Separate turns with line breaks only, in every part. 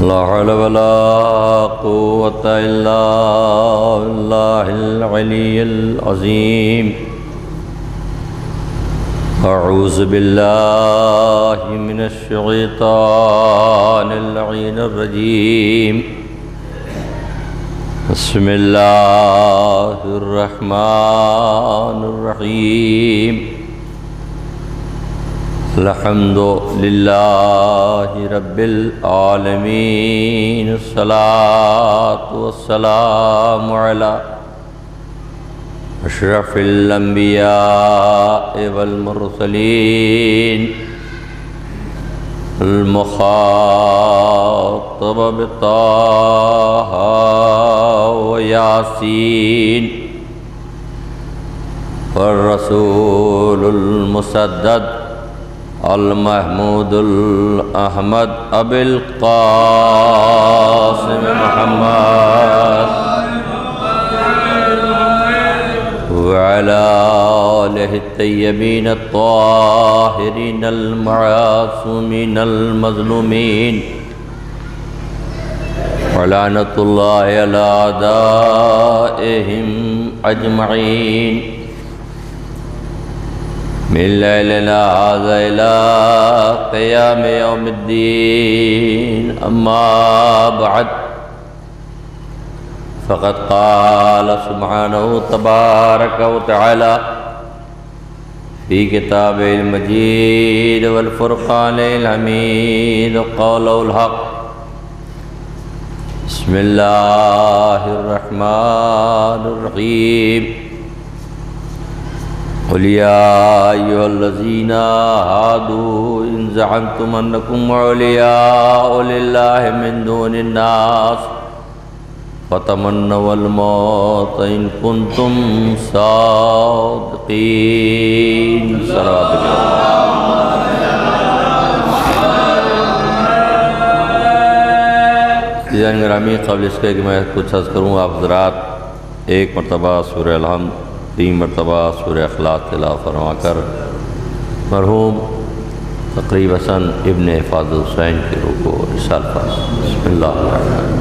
لا حول ولا قوة إلا بالله العلي العظيم أعوذ بالله من الشيطان اللعين الرجيم بسم الله الرحمن الرحيم الحمد لله رب العالمين الصلاة والسلام على أشرف الأنبياء والمرسلين المخاطب بطه وياسين والرسول المسدد المحمود الأحمد أبي القاسم محمد وعلى آله الطيبين الطاهرين المعصومين المظلومين ولعنة الله على أعدائهم أجمعين من ليلنا هذا إلى قيام يوم الدين أما بعد فقد قال سبحانه تبارك وتعالى في كتابه المجيد والفرقان الحميد قوله الحق بسم الله الرحمن الرحيم قل يا أيها الذين هادوا إن زعمتم أنكم أولياء لله من دون الناس فتمنوا الموت إن كنتم صادقين صلوات اللہ گرامی قبل اس کے کہ میں کچھ عرض کروں آپ حضرات ایک مرتبہ سورہ الحمد 3 مرتبہ سورہ اخلاص تلاوت فرما کر مرحوم تقریب حسن ابن حفاظ حسین کی روح کو ارسال فرمائیں۔ بسم اللہ الرحمن الرحیم۔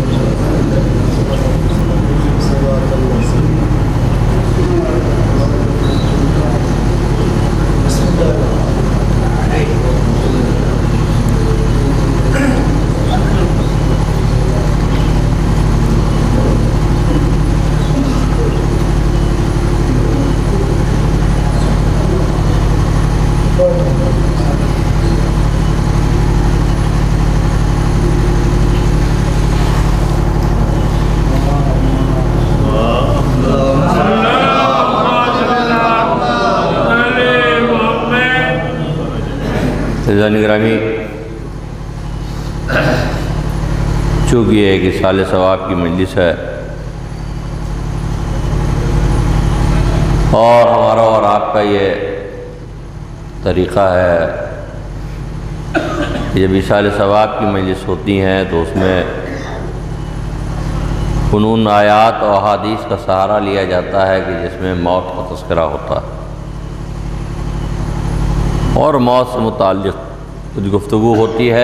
گرامی چونکہ یہ ایک اصال ثواب کی مجلس ہے اور ہمارا اور آپ کا یہ طریقہ ہے، جب اصال ثواب کی مجلس ہوتی ہیں تو اس میں فنون آیات اور احادیث کا سہارا لیا جاتا ہے کہ جس میں موت کا تذکرہ ہوتا ہے اور موت سے متعلق کچھ گفتگو ہوتی ہے۔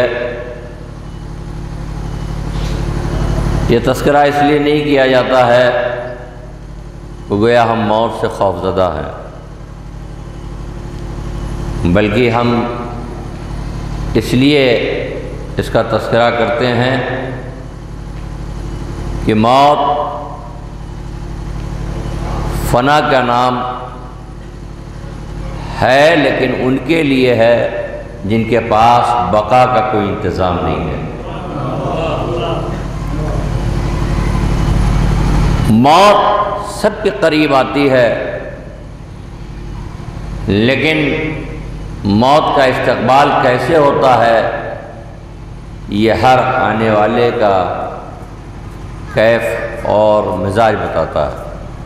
یہ تذکرہ اس لیے نہیں کیا جاتا ہے کہ گویا ہم موت سے خوفزدہ ہیں، بلکہ ہم اس لیے اس کا تذکرہ کرتے ہیں کہ موت فنا کا نام ہے، لیکن ان کے لیے ہے جن کے پاس بقا کا کوئی انتظام نہیں ہے۔ موت سب کے قریب آتی ہے، لیکن موت کا استقبال کیسے ہوتا ہے یہ ہر آنے والے کا کیف اور مزاج بتاتا ہے۔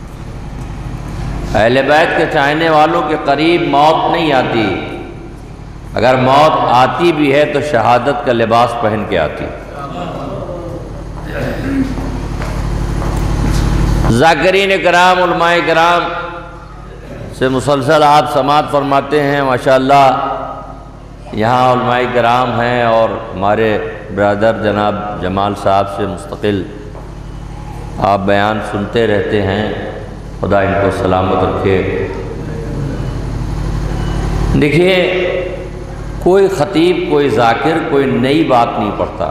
اہل بیت کے چاہنے والوں کے قریب موت نہیں آتی، اگر موت آتی بھی ہے تو شہادت کا لباس پہن کے آتی۔ ذاکرین کرام، علماء کرام سے مسلسل آپ سماعت فرماتے ہیں، ماشاءاللہ یہاں علماء کرام ہیں اور ہمارے برادر جناب جمال صاحب سے مستقل آپ بیان سنتے رہتے ہیں، خدا ان کو سلامت رکھے۔ دیکھیے، کوئی خطیب، کوئی ذاکر کوئی نئی بات نہیں پڑھتا،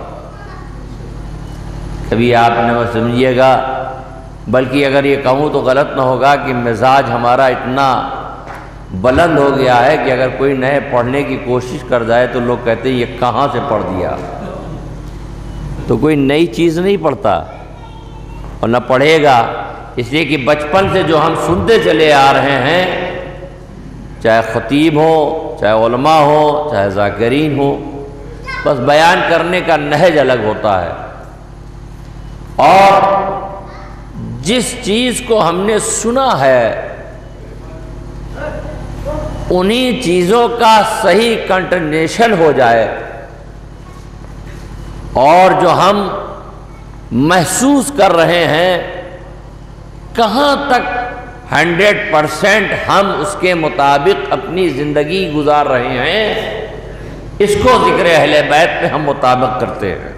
کبھی آپ نے وہ سمجھیے گا، بلکہ اگر یہ کہوں تو غلط نہ ہوگا کہ مزاج ہمارا اتنا بلند ہو گیا ہے کہ اگر کوئی نئے پڑھنے کی کوشش کر جائے تو لوگ کہتے ہیں یہ کہاں سے پڑھ دیا۔ تو کوئی نئی چیز نہیں پڑھتا اور نہ پڑھے گا، اس لیے کہ بچپن سے جو ہم سنتے چلے آ رہے ہیں، چاہے خطیب ہو، چاہے علماء ہو، چاہے ذاکرین ہو، بس بیان کرنے کا نہج الگ ہوتا ہے، اور جس چیز کو ہم نے سنا ہے انہی چیزوں کا صحیح کنٹینیوشن ہو جائے، اور جو ہم محسوس کر رہے ہیں کہاں تک 100% ہم اس کے مطابق اپنی زندگی گزار رہے ہیں، اس کو ذکر اہل بیت میں ہم مطابق کرتے ہیں۔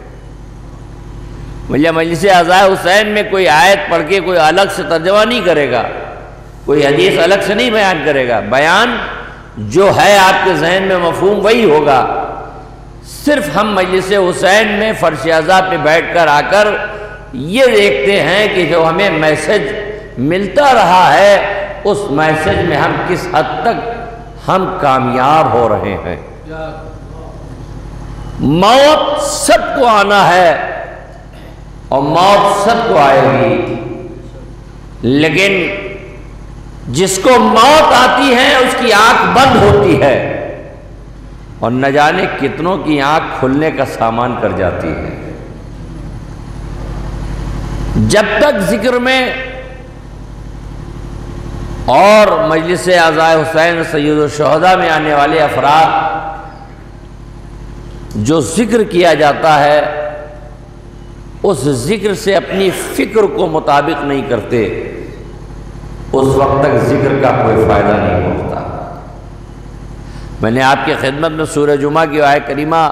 مجلس عزائے حسین میں کوئی آیت پڑھ کے کوئی الگ سے ترجمہ نہیں کرے گا، کوئی حدیث الگ سے نہیں بیان کرے گا، بیان جو ہے آپ کے ذہن میں مفہوم وہی ہوگا۔ صرف ہم مجلس حسین میں فرش اعضاء پہ بیٹھ کر آ کر یہ دیکھتے ہیں کہ جو ہمیں میسج ملتا رہا ہے اس میسج میں ہم کس حد تک ہم کامیاب ہو رہے ہیں۔ موت سب کو آنا ہے اور موت سب کو آئے گی، لیکن جس کو موت آتی ہے اس کی آنکھ بند ہوتی ہے اور نہ جانے کتنوں کی آنکھ کھلنے کا سامان کر جاتی ہے۔ جب تک ذکر میں اور مجلس اعزائے حسین سید الشہداء میں آنے والے افراد جو ذکر کیا جاتا ہے اس ذکر سے اپنی فکر کو مطابق نہیں کرتے، اس وقت تک ذکر کا کوئی فائدہ نہیں ہوتا۔ میں نے آپ کی خدمت میں سورہ جمعہ کی آیت کریمہ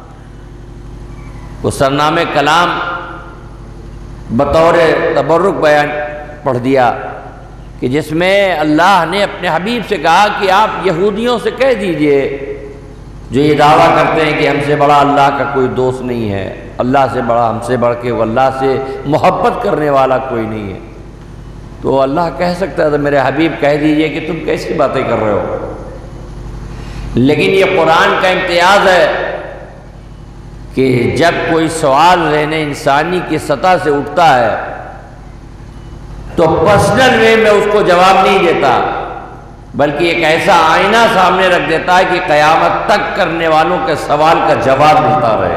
کو سرنامہ کلام بطور تبرک بیان پڑھ دیا کہ جس میں اللہ نے اپنے حبیب سے کہا کہ آپ یہودیوں سے کہہ دیجئے جو یہ دعویٰ کرتے ہیں کہ ہم سے بڑا اللہ کا کوئی دوست نہیں ہے، اللہ سے بڑا، ہم سے بڑھ کے وہ اللہ سے محبت کرنے والا کوئی نہیں ہے، تو اللہ کہہ سکتا ہے تو میرے حبیب کہہ دیجئے کہ تم کیسی باتیں کر رہے ہو۔ لیکن یہ قرآن کا امتیاز ہے کہ جب کوئی سوال ذہن انسانی کی سطح سے اٹھتا ہے تو پرسنل وے میں اس کو جواب نہیں دیتا، بلکہ ایک ایسا آئینہ سامنے رکھ دیتا ہے کہ قیامت تک کرنے والوں کے سوال کا جواب ملتا رہے۔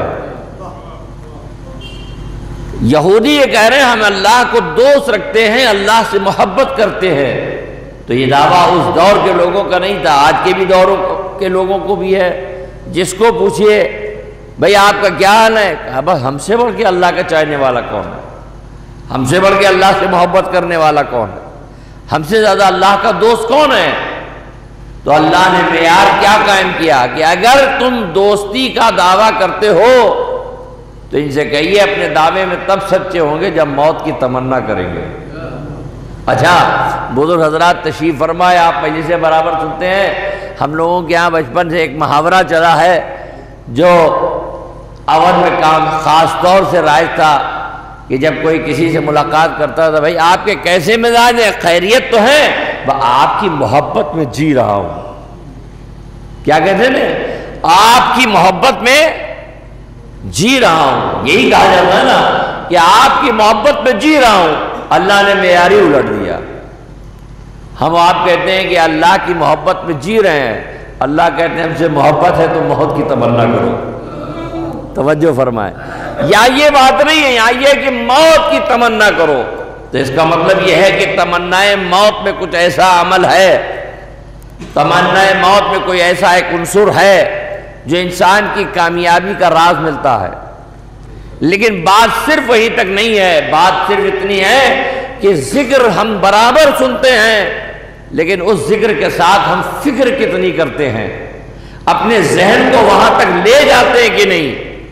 یہودی یہ کہہ رہے ہیں ہم اللہ کو دوست رکھتے ہیں، اللہ سے محبت کرتے ہیں، تو یہ دعویٰ اس دور کے لوگوں کا نہیں تھا، آج کے بھی دوروں کے لوگوں کو بھی ہے۔ جس کو پوچھئے بھئی آپ کا کیا حال ہے، کہا بس ہم سے بڑھ کے اللہ کا چاہنے والا کون ہے، ہم سے بڑھ کے اللہ سے محبت کرنے والا کون ہے، ہم سے زیادہ اللہ کا دوست کون ہے۔ تو اللہ نے معیار کیا قائم کیا کہ اگر تم دوستی کا دعویٰ کرتے ہو تو ان سے کہیے اپنے دعوے میں تب سچے ہوں گے جب موت کی تمنا کریں گے۔ اچھا بزرگ حضرات تشریف فرمائے، آپ مجلس سے برابر سنتے ہیں، ہم لوگوں کے یہاں بچپن سے ایک محاورہ چلا ہے جو اول میں کام خاص طور سے رائج تھا کہ جب کوئی کسی سے ملاقات کرتا تھا، بھائی آپ کے کیسے مزاج ہیں، خیریت تو ہے، آپ کی محبت میں جی رہا ہوں۔ کیا کہتے ہیں، آپ کی محبت میں جی رہا ہوں، یہی کہا جاتا ہے نا کہ آپ کی محبت میں جی رہا ہوں۔ اللہ نے معیار ہی الٹ دیا، ہم آپ کہتے ہیں کہ اللہ کی محبت میں جی رہے ہیں، اللہ کہتے ہیں ہم سے محبت ہے تو موت کی تمنا کرو۔ توجہ فرمائے، یا یہ بات نہیں ہے، یہاں یہ کہ موت کی تمنا کرو، تو اس کا مطلب یہ ہے کہ تمنائے موت میں کچھ ایسا عمل ہے، تمنائے موت میں کوئی ایسا ایک عنصر ہے جو انسان کی کامیابی کا راز ملتا ہے۔ لیکن بات صرف وہی تک نہیں ہے، بات صرف اتنی ہے کہ ذکر ہم برابر سنتے ہیں، لیکن اس ذکر کے ساتھ ہم فکر کتنی کرتے ہیں، اپنے ذہن کو وہاں تک لے جاتے ہیں کہ نہیں۔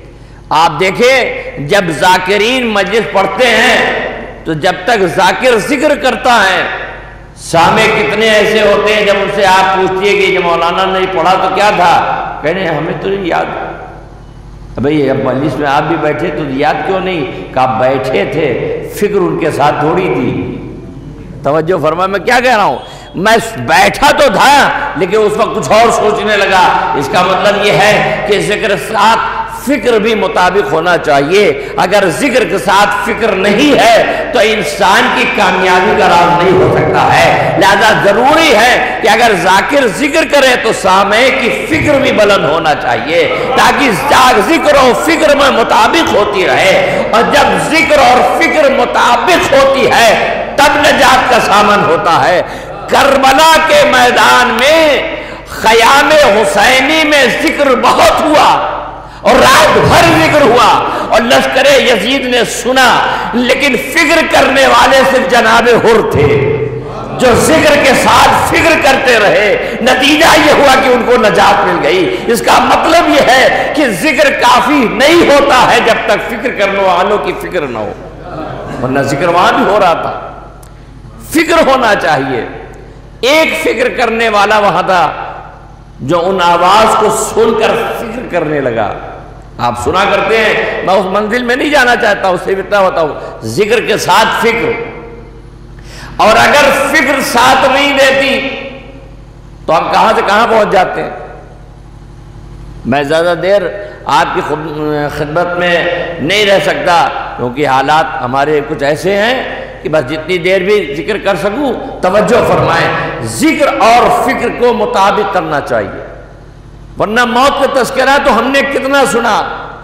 آپ دیکھیں جب ذاکرین مجلس پڑھتے ہیں تو جب تک ذاکر ذکر کرتا ہے، سامع کتنے ایسے ہوتے ہیں جب ان سے آپ پوچھتی ہے کہ یہ مولانا نے پڑھا تو کیا تھا، کہنے ہمیں تو نہیں یاد۔ بھئی اب مجلس میں آپ بھی بیٹھے تو یاد کیوں نہیں؟ کہ آپ بیٹھے تھے، فکر ان کے ساتھ تھوڑی تھی۔ توجہ فرما، میں کیا کہہ رہا ہوں؟ میں بیٹھا تو تھا لیکن اس وقت کچھ اور سوچنے لگا۔ اس کا مطلب یہ ہے کہ ذکر ساتھ فکر بھی مطابق ہونا چاہیے۔ اگر ذکر کے ساتھ فکر نہیں ہے تو انسان کی کامیابی کا راز نہیں ہو سکتا ہے۔ لہذا ضروری ہے کہ اگر ذاکر ذکر کرے تو سامع کی فکر بھی بلند ہونا چاہیے، تاکہ ذکر و فکر میں مطابق ہوتی رہے، اور جب ذکر اور فکر مطابق ہوتی ہے تب نجات کا سامان ہوتا ہے۔ کربلا کے میدان میں خیام حسینی میں ذکر بہت ہوا اور رات بھر ذکر ہوا، اور لشکر یزید نے سنا، لیکن فکر کرنے والے صرف جناب حر تھے جو ذکر کے ساتھ فکر کرتے رہے۔ نتیجہ یہ ہوا کہ ان کو نجات مل گئی۔ اس کا مطلب یہ ہے کہ ذکر کافی نہیں ہوتا ہے جب تک فکر کرنے والوں کی فکر نہ ہو، ورنہ ذکر وہاں بھی ہو رہا تھا۔ فکر ہونا چاہیے۔ ایک فکر کرنے والا وہاں تھا جو ان آواز کو سن کر فکر کرنے لگا۔ آپ سنا کرتے ہیں، میں اس منزل میں نہیں جانا چاہتا، اس سے اتنا بتاؤں، ذکر کے ساتھ فکر، اور اگر فکر ساتھ نہیں دیتی تو ہم کہاں سے کہاں پہنچ جاتے ہیں۔ میں زیادہ دیر آپ کی خدمت میں نہیں رہ سکتا کیونکہ حالات ہمارے کچھ ایسے ہیں کہ بس جتنی دیر بھی ذکر کر سکوں۔ توجہ فرمائیں، ذکر اور فکر کو مطابق کرنا چاہیے، ورنہ موت کا تذکرہ تو ہم نے کتنا سنا۔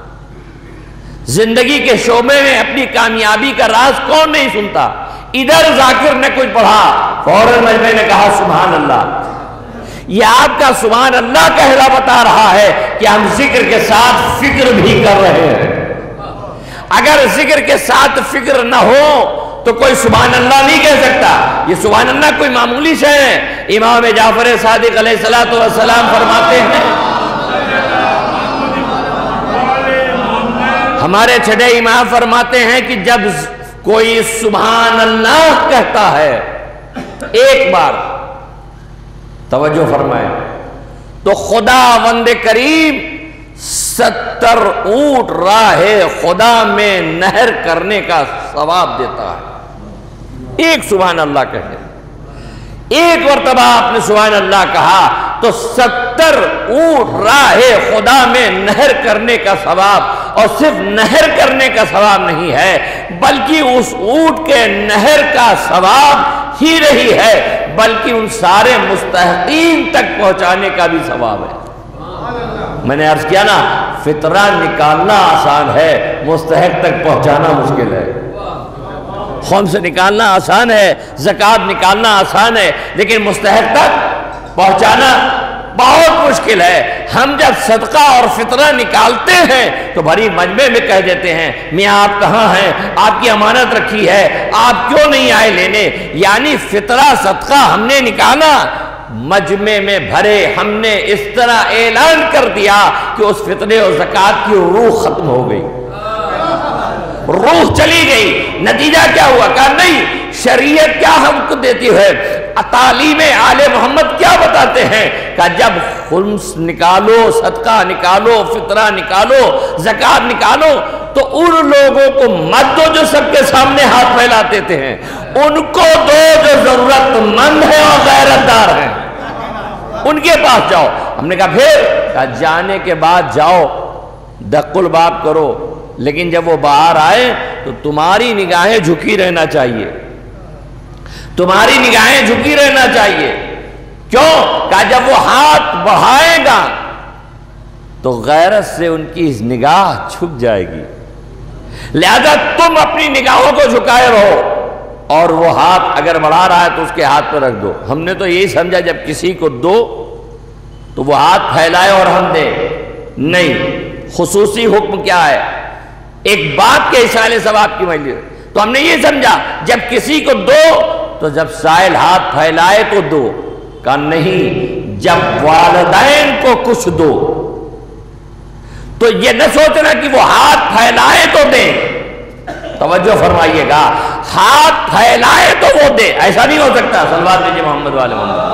زندگی کے شعبے میں اپنی کامیابی کا راز کون نہیں سنتا؟ ادھر ذاکر نے کچھ پڑھا، فوراً مجمع نے کہا سبحان اللہ۔ یہ آپ کا سبحان اللہ کہلا بتا رہا ہے کہ ہم ذکر کے ساتھ فکر بھی کر رہے ہیں۔ اگر ذکر کے ساتھ فکر نہ ہو تو کوئی سبحان اللہ نہیں کہہ سکتا۔ یہ سبحان اللہ کوئی معمولی شے ہے۔ امام جعفر صادق علیہ السلام فرماتے ہیں، ہمارے چھٹے امام فرماتے ہیں کہ جب کوئی سبحان اللہ کہتا ہے ایک بار، توجہ فرمائیں، تو خداوند کریم 70 اونٹ راہ خدا میں نہر کرنے کا ثواب دیتا ہے۔ ایک سبحان اللہ کہتے ہیں، ایک مرتبہ آپ نے سبحان اللہ کہا تو 70 اونٹ راہ خدا میں نہر کرنے کا ثواب، اور صرف نہر کرنے کا ثواب نہیں ہے بلکہ اس اونٹ کے نہر کا ثواب ہی نہیں ہے بلکہ ان سارے مستحقین تک پہنچانے کا بھی ثواب ہے۔ میں نے عرض کیا نا، فطرہ نکالنا آسان ہے، مستحق تک پہنچانا مشکل ہے۔ خمس نکالنا آسان ہے، زکوٰۃ نکالنا آسان ہے، لیکن مستحق تک پہنچانا بہت مشکل ہے۔ ہم جب صدقہ اور فطرہ نکالتے ہیں تو بھری مجمع میں کہہ دیتے ہیں، میاں آپ کہاں ہیں؟ آپ کی امانت رکھی ہے، آپ کیوں نہیں آئے لینے؟ یعنی فطرہ صدقہ ہم نے نکالا، مجمع میں بھرے، ہم نے اس طرح اعلان کر دیا کہ اس فطرے اور زکوٰۃ کی روح ختم ہو گئی، روح چلی گئی۔ نتیجہ کیا ہوا؟ کہا نہیں، شریعت کیا ہم کو دیتی ہے، تعلیم آل محمد کیا بتاتے ہیں؟ کہ جب خمس نکالو، صدقہ نکالو، فطرہ نکالو، زکوٰۃ نکالو تو ان لوگوں کو مت دو جو سب کے سامنے ہاتھ پھیلاتے تھے، ان کو دو جو ضرورت مند ہیں اور غیرت دار ہیں، ان کے پاس جاؤ۔ ہم نے کہا پھر؟ کہا جانے کے بعد جاؤ، دق الباب کرو، لیکن جب وہ باہر آئے تو تمہاری نگاہیں جھکی رہنا چاہیے، تمہاری نگاہیں جھکی رہنا چاہیے۔ کیوں؟ کہا جب وہ ہاتھ بڑھائے گا تو غیرت سے ان کی نگاہ جھک جائے گی، لہذا تم اپنی نگاہوں کو جھکائے رہو، اور وہ ہاتھ اگر بڑھا رہا ہے تو اس کے ہاتھ پہ رکھ دو۔ ہم نے تو یہی سمجھا جب کسی کو دو تو وہ ہاتھ پھیلائے اور ہم دیں، نہیں، خصوصی حکم کیا ہے؟ ایک بات کے اشارے ثواب کی مجلس، تو ہم نے یہ سمجھا جب کسی کو دو تو جب سائل ہاتھ پھیلائے تو دو، کہا نہیں، جب والدین کو کچھ دو تو یہ نہ سوچنا کہ وہ ہاتھ پھیلائے تو دے، توجہ فرمائیے گا، ہاتھ پھیلائے تو وہ دے، ایسا نہیں ہو سکتا۔ صلوات دیجئے محمد والے محمد۔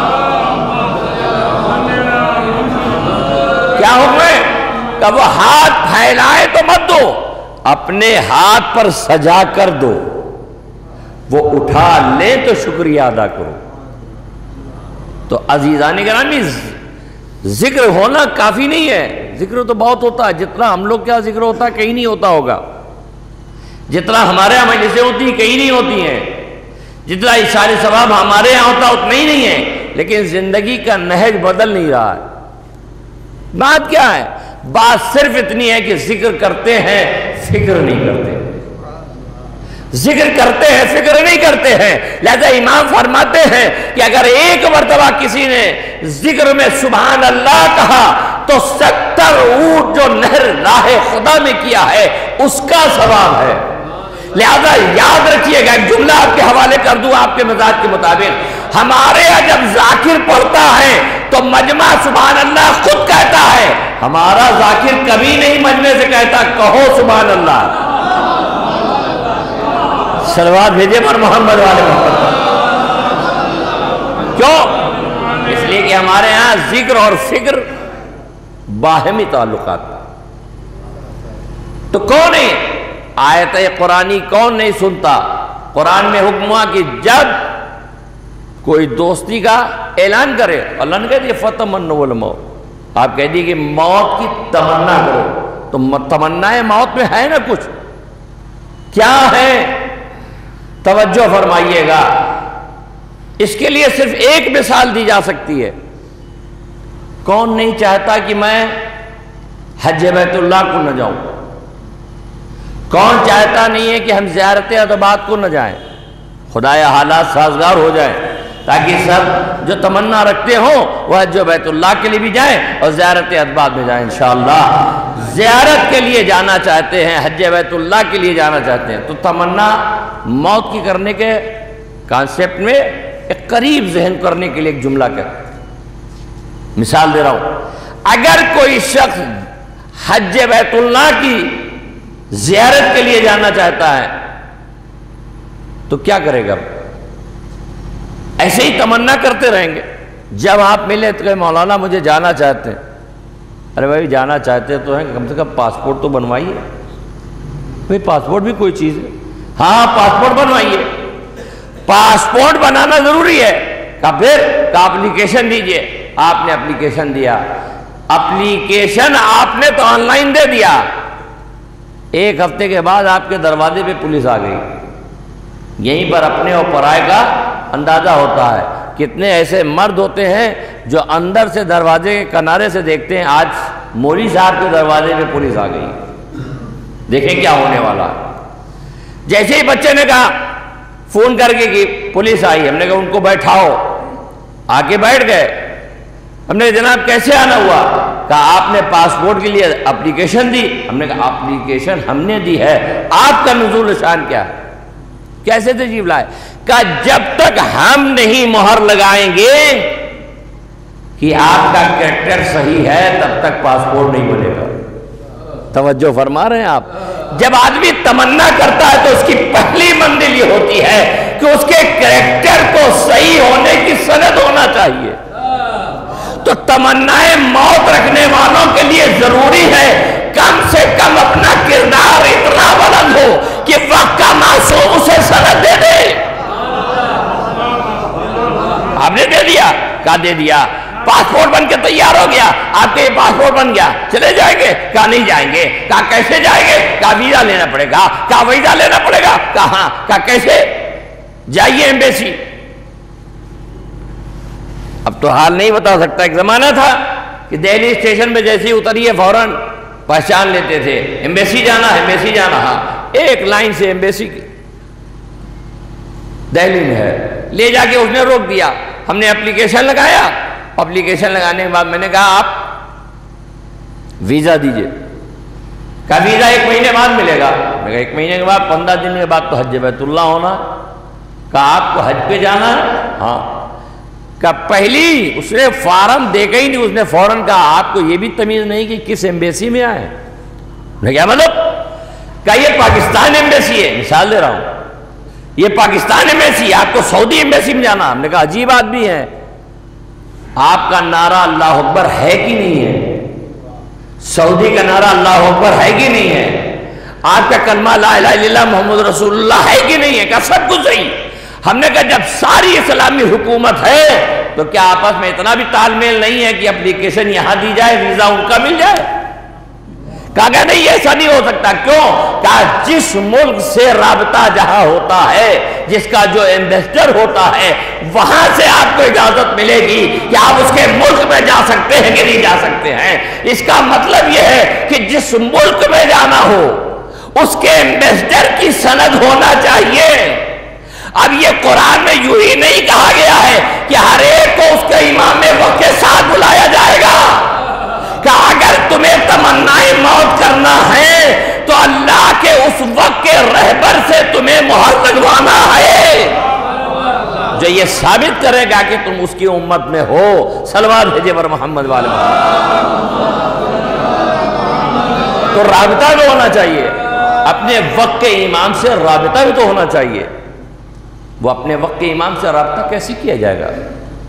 کیا حکم ہے کہ وہ ہاتھ پھیلائے تو مت دو، اپنے ہاتھ پر سجا کر دو، وہ اٹھا لے تو شکریہ ادا کرو۔ تو عزیزان گرامی، ذکر ہونا کافی نہیں ہے، ذکر تو بہت ہوتا ہے، جتنا ہم لوگ کیا ذکر ہوتا ہے کہیں نہیں ہوتا ہوگا، جتنا ہمارے یہاں مجلسیں ہوتی ہیں کہیں نہیں ہوتی ہیں، جتنا اشارے ثواب ہمارے یہاں ہوتا اتنا ہی نہیں ہے، لیکن زندگی کا نہج بدل نہیں رہا ہے۔ بات کیا ہے؟ بات صرف اتنی ہے کہ ذکر کرتے ہیں، فکر نہیں کرتے، ذکر کرتے ہیں، فکر نہیں کرتے ہیں۔ لہذا امام فرماتے ہیں کہ اگر ایک مرتبہ کسی نے ذکر میں سبحان اللہ کہا تو 70 اونٹ جو نہر راہ خدا میں کیا ہے اس کا ثواب ہے۔ لہذا یاد رکھیے گا، ایک جملہ آپ کے حوالے کر دوں آپ کے مزاج کے مطابق، ہمارے یہاں جب ذاکر پڑھتا ہے تو مجمع سبحان اللہ خود کہتا ہے، ہمارا ذاکر کبھی نہیں مجمع سے کہتا کہو سبحان اللہ۔ صلوات بھیجے پر محمد والے محمد۔ کیوں؟ اس لیے کہ ہمارے ہاں ذکر اور فکر باہمی تعلقات۔ تو کون ہے آیت قرآنی کون نہیں سنتا؟ قرآن میں حکم ہوا کہ جب کوئی دوستی کا اعلان کرے، اللہ نے کہہ دیا فَتَمَنَّوُا الْمَوْتَ، آپ کہہ دیے کہ موت کی تمنا کرو، تو تمنا موت میں ہے نا کچھ، کیا ہے؟ توجہ فرمائیے گا، اس کے لیے صرف ایک مثال دی جا سکتی ہے۔ کون نہیں چاہتا کہ میں حج بیت اللہ کو نہ جاؤں؟ کون چاہتا نہیں ہے کہ ہم زیارت ادبات کو نہ جائیں؟ خدایا حالات سازگار ہو جائیں تاکہ سب جو تمنا رکھتے ہوں وہ حج بیت اللہ کے لیے بھی جائیں اور زیارت ادبات میں جائیں انشاءاللہ۔ زیارت کے لیے جانا چاہتے ہیں، حج بیت اللہ کے لیے جانا چاہتے ہیں، تو تمنا موت کی کرنے کے کانسیپٹ میں ایک قریب ذہن کرنے کے لیے ایک جملہ کہتا ہے، مثال دے رہا ہوں۔ اگر کوئی شخص حج بیت اللہ کی زیارت کے لیے جانا چاہتا ہے تو کیا کرے گا؟ ایسے ہی تمنا کرتے رہیں گے؟ جب آپ ملے تو کہ مولانا مجھے جانا چاہتے ہیں، ارے بھائی جانا چاہتے تو ہیں، کم سے کم پاسپورٹ تو بنوائیے، بھائی پاسپورٹ بھی کوئی چیز ہے، ہاں پاسپورٹ بنوائیے، پاسپورٹ بنانا ضروری ہے، پھر اپلیکیشن دیجئے، آپ نے اپلیکیشن دیا، اپلیکیشن آپ نے تو آن لائن دے دیا، ایک ہفتے کے بعد آپ کے دروازے پہ پولیس آ گئی، یہیں پر اپنے اور پرائے کا اندازہ ہوتا ہے۔ کتنے ایسے مرد ہوتے ہیں جو اندر سے دروازے کے کنارے سے دیکھتے ہیں آج مولوی صاحب کے دروازے پہ پولیس آ گئی، دیکھیں کیا ہونے والا۔ جیسے ہی بچے نے کہا فون کر کے کہ پولیس آئی، ہم نے کہا ان کو بیٹھاؤ، آ کے بیٹھ گئے، ہم نے جناب کیسے آنا ہوا؟ کہا آپ نے پاسپورٹ کے لیے اپلیکیشن دی، ہم نے کہا اپلیکیشن ہم نے دی ہے، آپ کا نزول شان کیا ہے؟ کیسے تشریف لائے؟ کہا جب تک ہم نہیں مہر لگائیں گے کہ آپ کا کریکٹر صحیح ہے تب تک پاسپورٹ نہیں بنے گا۔ توجہ فرما رہے ہیں آپ؟ جب آدمی تمنا کرتا ہے تو اس کی پہلی منزل یہ ہوتی ہے کہ اس کے کریکٹر کو صحیح ہونے کی سند ہونا چاہیے۔ تو تمنائے موت رکھنے والوں کے لیے ضروری ہے کم سے کم اپنا کردار اتنا بلند ہو کہ وقت کا معصوم اسے سند دے دے۔ آپ نے دے دیا؟ کہا دے دیا، پاسپورٹ بن کے تیار ہو گیا، آپ کے یہ پاسپورٹ بن گیا، چلے جائیں گے؟ کہا نہیں جائیں گے۔ کہا کیسے جائیں گے؟ کہا ویزا لینا پڑے گا۔ کہا ویزا لینا پڑے گا؟ کہا ہاں۔ کہا کیسے؟ جائیے ایمبیسی۔ اب تو حال نہیں بتا سکتا، ایک زمانہ تھا کہ دہلی اسٹیشن پہ جیسے ہی اتریے فوراً پہچان لیتے تھے، ایمبیسی جانا ہے، ایمبیسی جانا، ہاں ایک لائن سے ایمبیسی کی دہلی میں ہے، لے جا کے اس نے روک دیا۔ ہم نے اپلیکیشن لگایا، اپلیکیشن لگانے کے بعد میں نے کہا آپ ویزا دیجئے۔ کہا ویزا 1 مہینے بعد ملے گا۔ میں کہا 1 مہینے کے بعد 15 دن کے بعد تو حج بیت اللہ ہونا۔ کہا آپ کو حج پہ جانا ہے؟ ہاں۔ کہ پہلی اس نے فارم دیکھا ہی نہیں، اس نے فوراً کہا آپ کو یہ بھی تمیز نہیں کہ کس ایمبیسی میں آئے؟ نے کیا مطلب؟ کہ یہ پاکستان ایمبیسی ہے، مثال دے رہا ہوں، یہ پاکستان ایمبیسی، آپ کو سعودی ایمبیسی میں جانا۔ ہم نے کہا عجیب آدمی ہے، آپ کا نعرہ اللہ اکبر ہے کہ نہیں ہے؟ سعودی کا نعرہ اللہ اکبر ہے کہ نہیں ہے؟ آپ کا کلمہ لا الہ الا اللہ محمد رسول اللہ ہے کہ نہیں ہے؟ کہ سب کچھ صحیح۔ ہم نے کہا جب ساری اسلامی حکومت ہے تو کیا آپس میں اتنا بھی تال میل نہیں ہے کہ اپلیکیشن یہاں دی جائے، ویزا ان کا مل جائے؟ کہا کہ نہیں ایسا نہیں ہو سکتا۔ کیوں؟ کہا جس ملک سے رابطہ جہاں ہوتا ہے، جس کا جو ایمبیسڈر ہوتا ہے، وہاں سے آپ کو اجازت ملے گی کہ آپ اس کے ملک میں جا سکتے ہیں کہ نہیں جا سکتے ہیں۔ اس کا مطلب یہ ہے کہ جس ملک میں جانا ہو اس کے ایمبیسڈر کی سند ہونا چاہیے۔ اب یہ قرآن میں یوں ہی نہیں کہا گیا ہے کہ ہر ایک کو اس کے امام وقت کے ساتھ بلایا جائے گا، کہ اگر تمہیں تمنائے موت کرنا ہے تو اللہ کے اس وقت کے رہبر سے تمہیں مہر لگوانا ہے جو یہ ثابت کرے گا کہ تم اس کی امت میں ہو۔ صلوات بھیجے پر محمد والے تو رابطہ بھی ہونا چاہیے، اپنے وقت کے امام سے رابطہ بھی تو ہونا چاہیے۔ وہ اپنے وقت کے امام سے رابطہ کیسے کیا جائے گا؟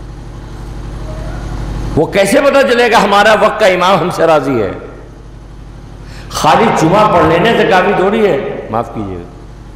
وہ کیسے پتہ چلے گا ہمارا وقت کا امام ہم سے راضی ہے؟ خالی جمعہ پڑھ لینے سے کافی تھوڑی ہے، معاف کیجیے گا،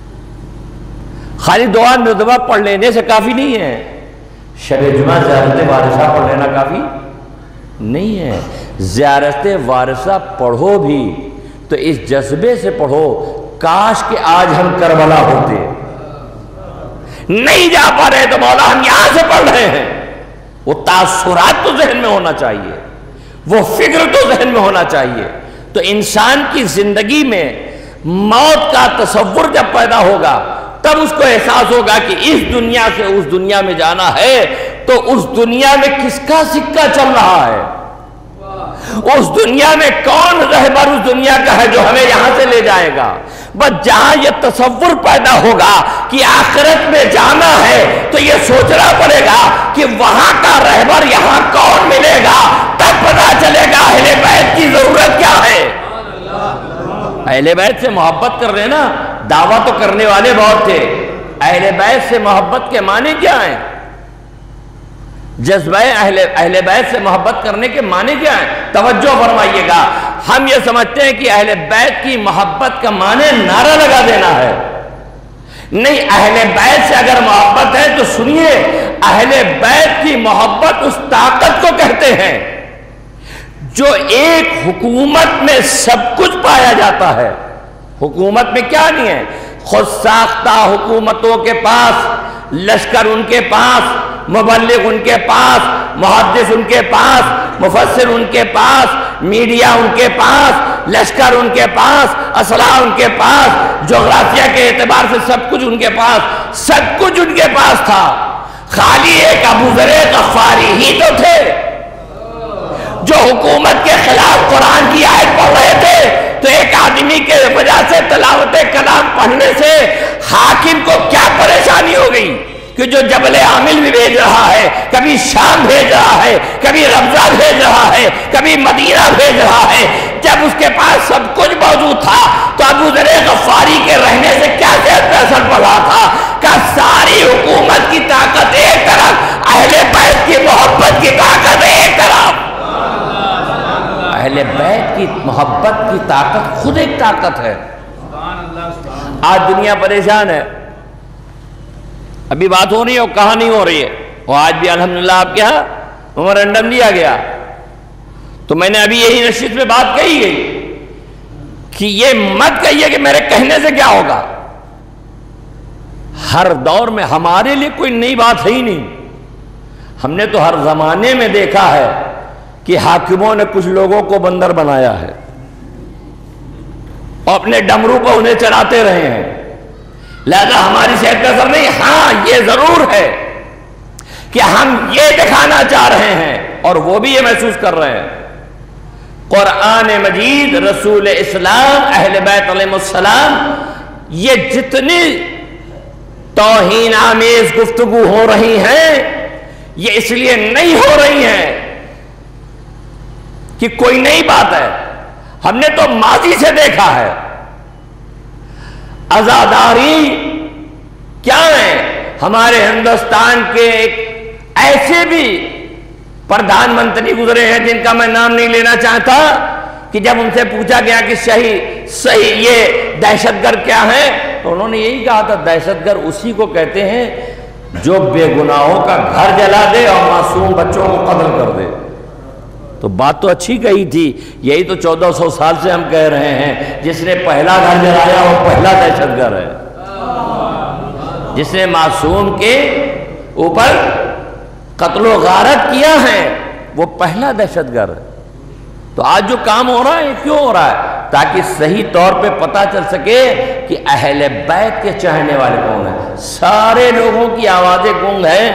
خالی دعا ندوہ پڑھ لینے سے کافی نہیں ہے، شب جمعہ زیارت وارثہ پڑھ لینا کافی نہیں ہے۔ زیارت وارثہ پڑھو بھی تو اس جذبے سے پڑھو کاش کہ آج ہم کربلا ہوتے، نہیں جا پا رہے تو مولا ہم یہاں سے پڑھ رہے ہیں۔ وہ تاثرات تو ذہن میں ہونا چاہیے، وہ فکر تو ذہن میں ہونا چاہیے۔ تو انسان کی زندگی میں موت کا تصور جب پیدا ہوگا تب اس کو احساس ہوگا کہ اس دنیا سے اس دنیا میں جانا ہے تو اس دنیا میں کس کا سکہ چل رہا ہے، اس دنیا میں کون رہبر اس دنیا کا ہے جو ہمیں یہاں سے لے جائے گا۔ بس جہاں یہ تصور پیدا ہوگا کہ آخرت میں جانا ہے تو یہ سوچنا پڑے گا کہ وہاں کا رہبر یہاں کون ملے گا، تب پتہ چلے گا اہل بیت کی ضرورت کیا ہے۔ اہل بیت سے محبت کر رہے نا، دعویٰ تو کرنے والے بہت تھے، اہل بیت سے محبت کے معنی کیا ہیں؟ جذبہ اہل بیت سے محبت کرنے کے معنی کیا ہیں؟ توجہ فرمائیے گا۔ ہم یہ سمجھتے ہیں کہ اہل بیت کی محبت کا معنی نعرہ لگا دینا ہے، نہیں، اہل بیت سے اگر محبت ہے تو سنیے، اہل بیت کی محبت اس طاقت کو کہتے ہیں جو ایک حکومت میں سب کچھ پایا جاتا ہے۔ حکومت میں کیا نہیں ہے؟ خود ساختہ حکومتوں کے پاس لشکر ان کے پاس، مبلغ ان کے پاس، محدث ان کے پاس، مفسر ان کے پاس، میڈیا ان کے پاس، لشکر ان کے پاس، اسلحہ ان کے پاس، جغرافیہ کے اعتبار سے سب کچھ ان کے پاس، سب کچھ ان کے پاس تھا۔ خالی ایک ابو ذر غفاری ہی تو تھے جو حکومت کے خلاف قرآن کی آیت پڑھ رہے تھے۔ تو ایک آدمی کے وجہ سے تلاوت کلام پڑھنے سے حاکم کو کیا پریشانی ہو گئی کہ جو جبل عامل بھی بھیج رہا ہے، کبھی شام بھیج رہا ہے، کبھی ربضہ بھیج رہا ہے، کبھی مدینہ بھیج رہا ہے۔ جب اس کے پاس سب کچھ موجود تھا تو ابو ذر غفاری کے رہنے سے کیا اثر پڑا تھا کہ ساری حکومت کی طاقت ایک طرف، اہل بیت کی محبت کی طاقت ایک طرف۔ اہل بیت کی محبت کی طاقت خود ایک طاقت ہے۔ آج دنیا پریشان ہے، ابھی بات ہو رہی ہے اور کہاں نہیں ہو رہی ہے، اور آج بھی الحمدللہ آپ کے یہاں میمورنڈم دیا گیا۔ تو میں نے ابھی یہی نشست میں بات کہی گئی کہ یہ مت کہیے کہ میرے کہنے سے کیا ہوگا۔ ہر دور میں ہمارے لیے کوئی نئی بات ہے ہی نہیں، ہم نے تو ہر زمانے میں دیکھا ہے کہ حاکموں نے کچھ لوگوں کو بندر بنایا ہے اور اپنے ڈمرو پر انہیں چلاتے رہے ہیں، لہذا ہماری صحت کا اثر نہیں۔ ہاں یہ ضرور ہے کہ ہم یہ دکھانا چاہ رہے ہیں اور وہ بھی یہ محسوس کر رہے ہیں۔ قرآن مجید، رسول اسلام، اہل بیت علیہ السلام، یہ جتنی توہین آمیز گفتگو ہو رہی ہیں یہ اس لیے نہیں ہو رہی ہیں کہ کوئی نئی بات ہے، ہم نے تو ماضی سے دیکھا ہے۔ عزاداری کیا ہے؟ ہمارے ہندوستان کے ایک ایسے بھی پردھان منتری گزرے ہیں جن کا میں نام نہیں لینا چاہتا، کہ جب ان سے پوچھا گیا کہ صحیح یہ دہشت گرد کیا ہے، تو انہوں نے یہی کہا تھا دہشت گرد اسی کو کہتے ہیں جو بے گناہوں کا گھر جلا دے اور معصوم بچوں کو قتل کر دے۔ تو بات تو اچھی کہی تھی، یہی تو 1400 سال سے ہم کہہ رہے ہیں، جس نے پہلا گھر جلایا وہ پہلا دہشت گرد ہے، جس نے معصوم کے اوپر قتل و غارت کیا ہے وہ پہلا دہشت گرد ہے۔ تو آج جو کام ہو رہا ہے یہ کیوں ہو رہا ہے؟ تاکہ صحیح طور پہ پتہ چل سکے کہ اہل بیت کے چاہنے والے کون ہیں۔ سارے لوگوں کی آوازیں گونگ ہیں۔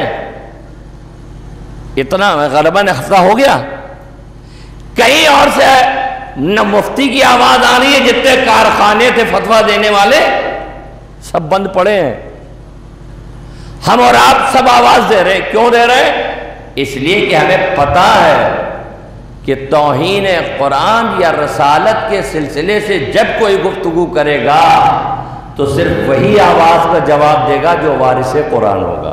اتنا غالباً ہفتہ ہو گیا، کہیں اور سے نہ مفتی کی آواز آ رہی ہے، جتنے کارخانے تھے فتویٰ دینے والے سب بند پڑے ہیں۔ ہم اور آپ سب آواز دے رہے ہیں۔ کیوں دے رہے ہیں؟ اس لیے کہ ہمیں پتہ ہے کہ توہین قرآن یا رسالت کے سلسلے سے جب کوئی گفتگو کرے گا تو صرف وہی آواز کا جواب دے گا جو وارث قرآن ہوگا،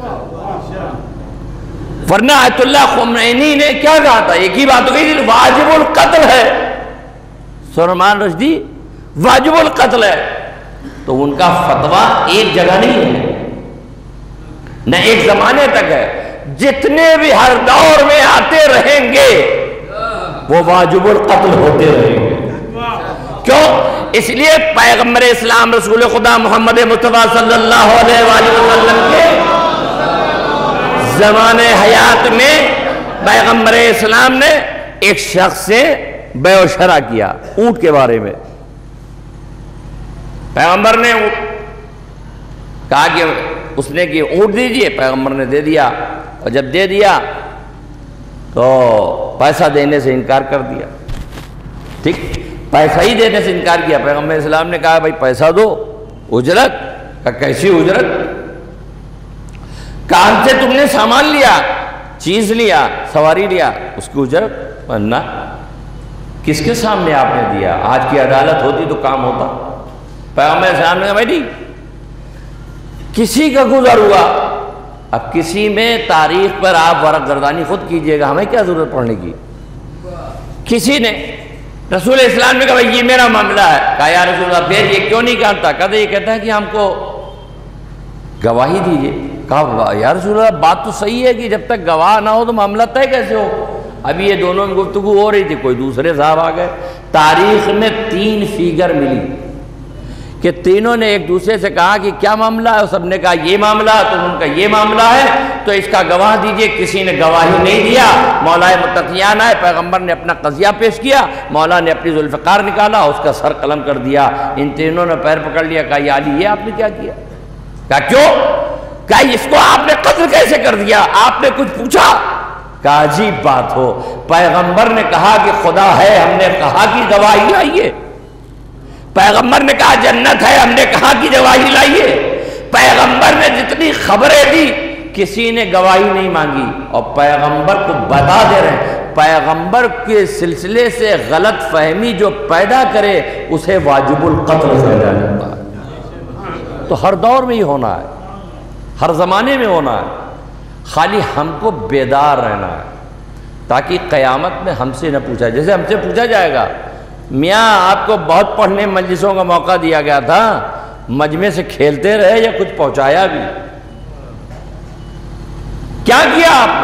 ورنہ آیت اللہ خمینی نے کیا کہا تھا؟ ایک ہی بات ہو گئی، واجب القتل ہے، سلمان رشدی واجب القتل ہے۔ تو ان کا فتویٰ ایک جگہ نہیں ہے، نہ ایک زمانے تک ہے، جتنے بھی ہر دور میں آتے رہیں گے وہ واجب القتل ہوتے رہیں گے۔ کیوں؟ اس لیے پیغمبر اسلام رسول خدا محمد مصطفیٰ صلی اللہ علیہ وآلہ وسلم کے زمانے حیات میں پیغمبر اسلام نے ایک شخص سے بیع و شرع کیا اونٹ کے بارے میں۔ پیغمبر نے کہا کہ اس نے کہ اونٹ دیجئے، پیغمبر نے دے دیا، اور جب دے دیا تو پیسہ دینے سے انکار کر دیا۔ ٹھیک، پیسہ ہی دینے سے انکار کیا۔ پیغمبر اسلام نے کہا بھائی پیسہ دو، اجرت، کہا کیسی اجرت؟ کہاں سے تم نے سامان لیا، چیز لیا، سواری لیا، اس کی اجرت؟ ورنہ کس کے سامنے آپ نے دیا؟ آج کی عدالت ہوتی تو کام ہوتا۔ پیغمبر اسلام نے کہا بھائی کسی کا گزر ہوا، اب کسی میں تاریخ پر آپ ورق گردانی خود کیجئے گا، ہمیں کیا ضرورت پڑنے کی؟ کسی نے رسول اسلام نے کہا بھائی یہ میرا معاملہ ہے۔ کہا یا رسول اللہ پھر یہ کیوں نہیں کرتا؟ کہتے یہ کہتا ہے کہ ہم کو گواہی دیجئے۔ کہا یا رسول اللہ بات تو صحیح ہے کہ جب تک گواہ نہ ہو تو معاملہ طے کیسے ہو؟ ابھی یہ دونوں میں گفتگو ہو رہی تھی، کوئی دوسرے صاحب آ گئے۔ تاریخ میں 3 فیگر ملی کہ تینوں نے ایک دوسرے سے کہا کہ کیا معاملہ ہے، سب نے کہا یہ معاملہ ہے، تو ان کا یہ معاملہ ہے، تو اس کا گواہ دیجئے۔ کسی نے گواہی نہیں دیا۔ مولا متقیان آئے، پیغمبر نے اپنا قضیہ پیش کیا، مولا نے اپنی ذوالفقار نکالا، اس کا سر قلم کر دیا۔ ان تینوں نے پیر پکڑ لیا، کہا یا علی یہ آپ نے کیا کیا؟ کہا کیوں؟ کہا اس کو آپ نے قتل کیسے کر دیا؟ آپ نے کچھ پوچھا؟ کہا عجیب بات ہو، پیغمبر نے کہا کہ خدا ہے، ہم نے کہا کہ گواہی لائیے۔ پیغمبر نے کہا جنت ہے، ہم نے کہا کہ گواہی لائیے۔ پیغمبر نے جتنی خبریں دی کسی نے گواہی نہیں مانگی، اور پیغمبر کو بتا دے رہے ہیں پیغمبر کے سلسلے سے غلط فہمی جو پیدا کرے اسے واجب القتل سمجھا جاتا ہے۔ تو ہر دور میں ہی ہونا ہے، ہر زمانے میں ہونا ہے، خالی ہم کو بیدار رہنا ہے تاکہ قیامت میں ہم سے نہ پوچھا جائے۔ جیسے ہم سے پوچھا جائے گا میاں آپ کو بہت پڑھنے مجلسوں کا موقع دیا گیا تھا، مجمع سے کھیلتے رہے یا کچھ پہنچایا بھی؟ کیا کیا آپ نے؟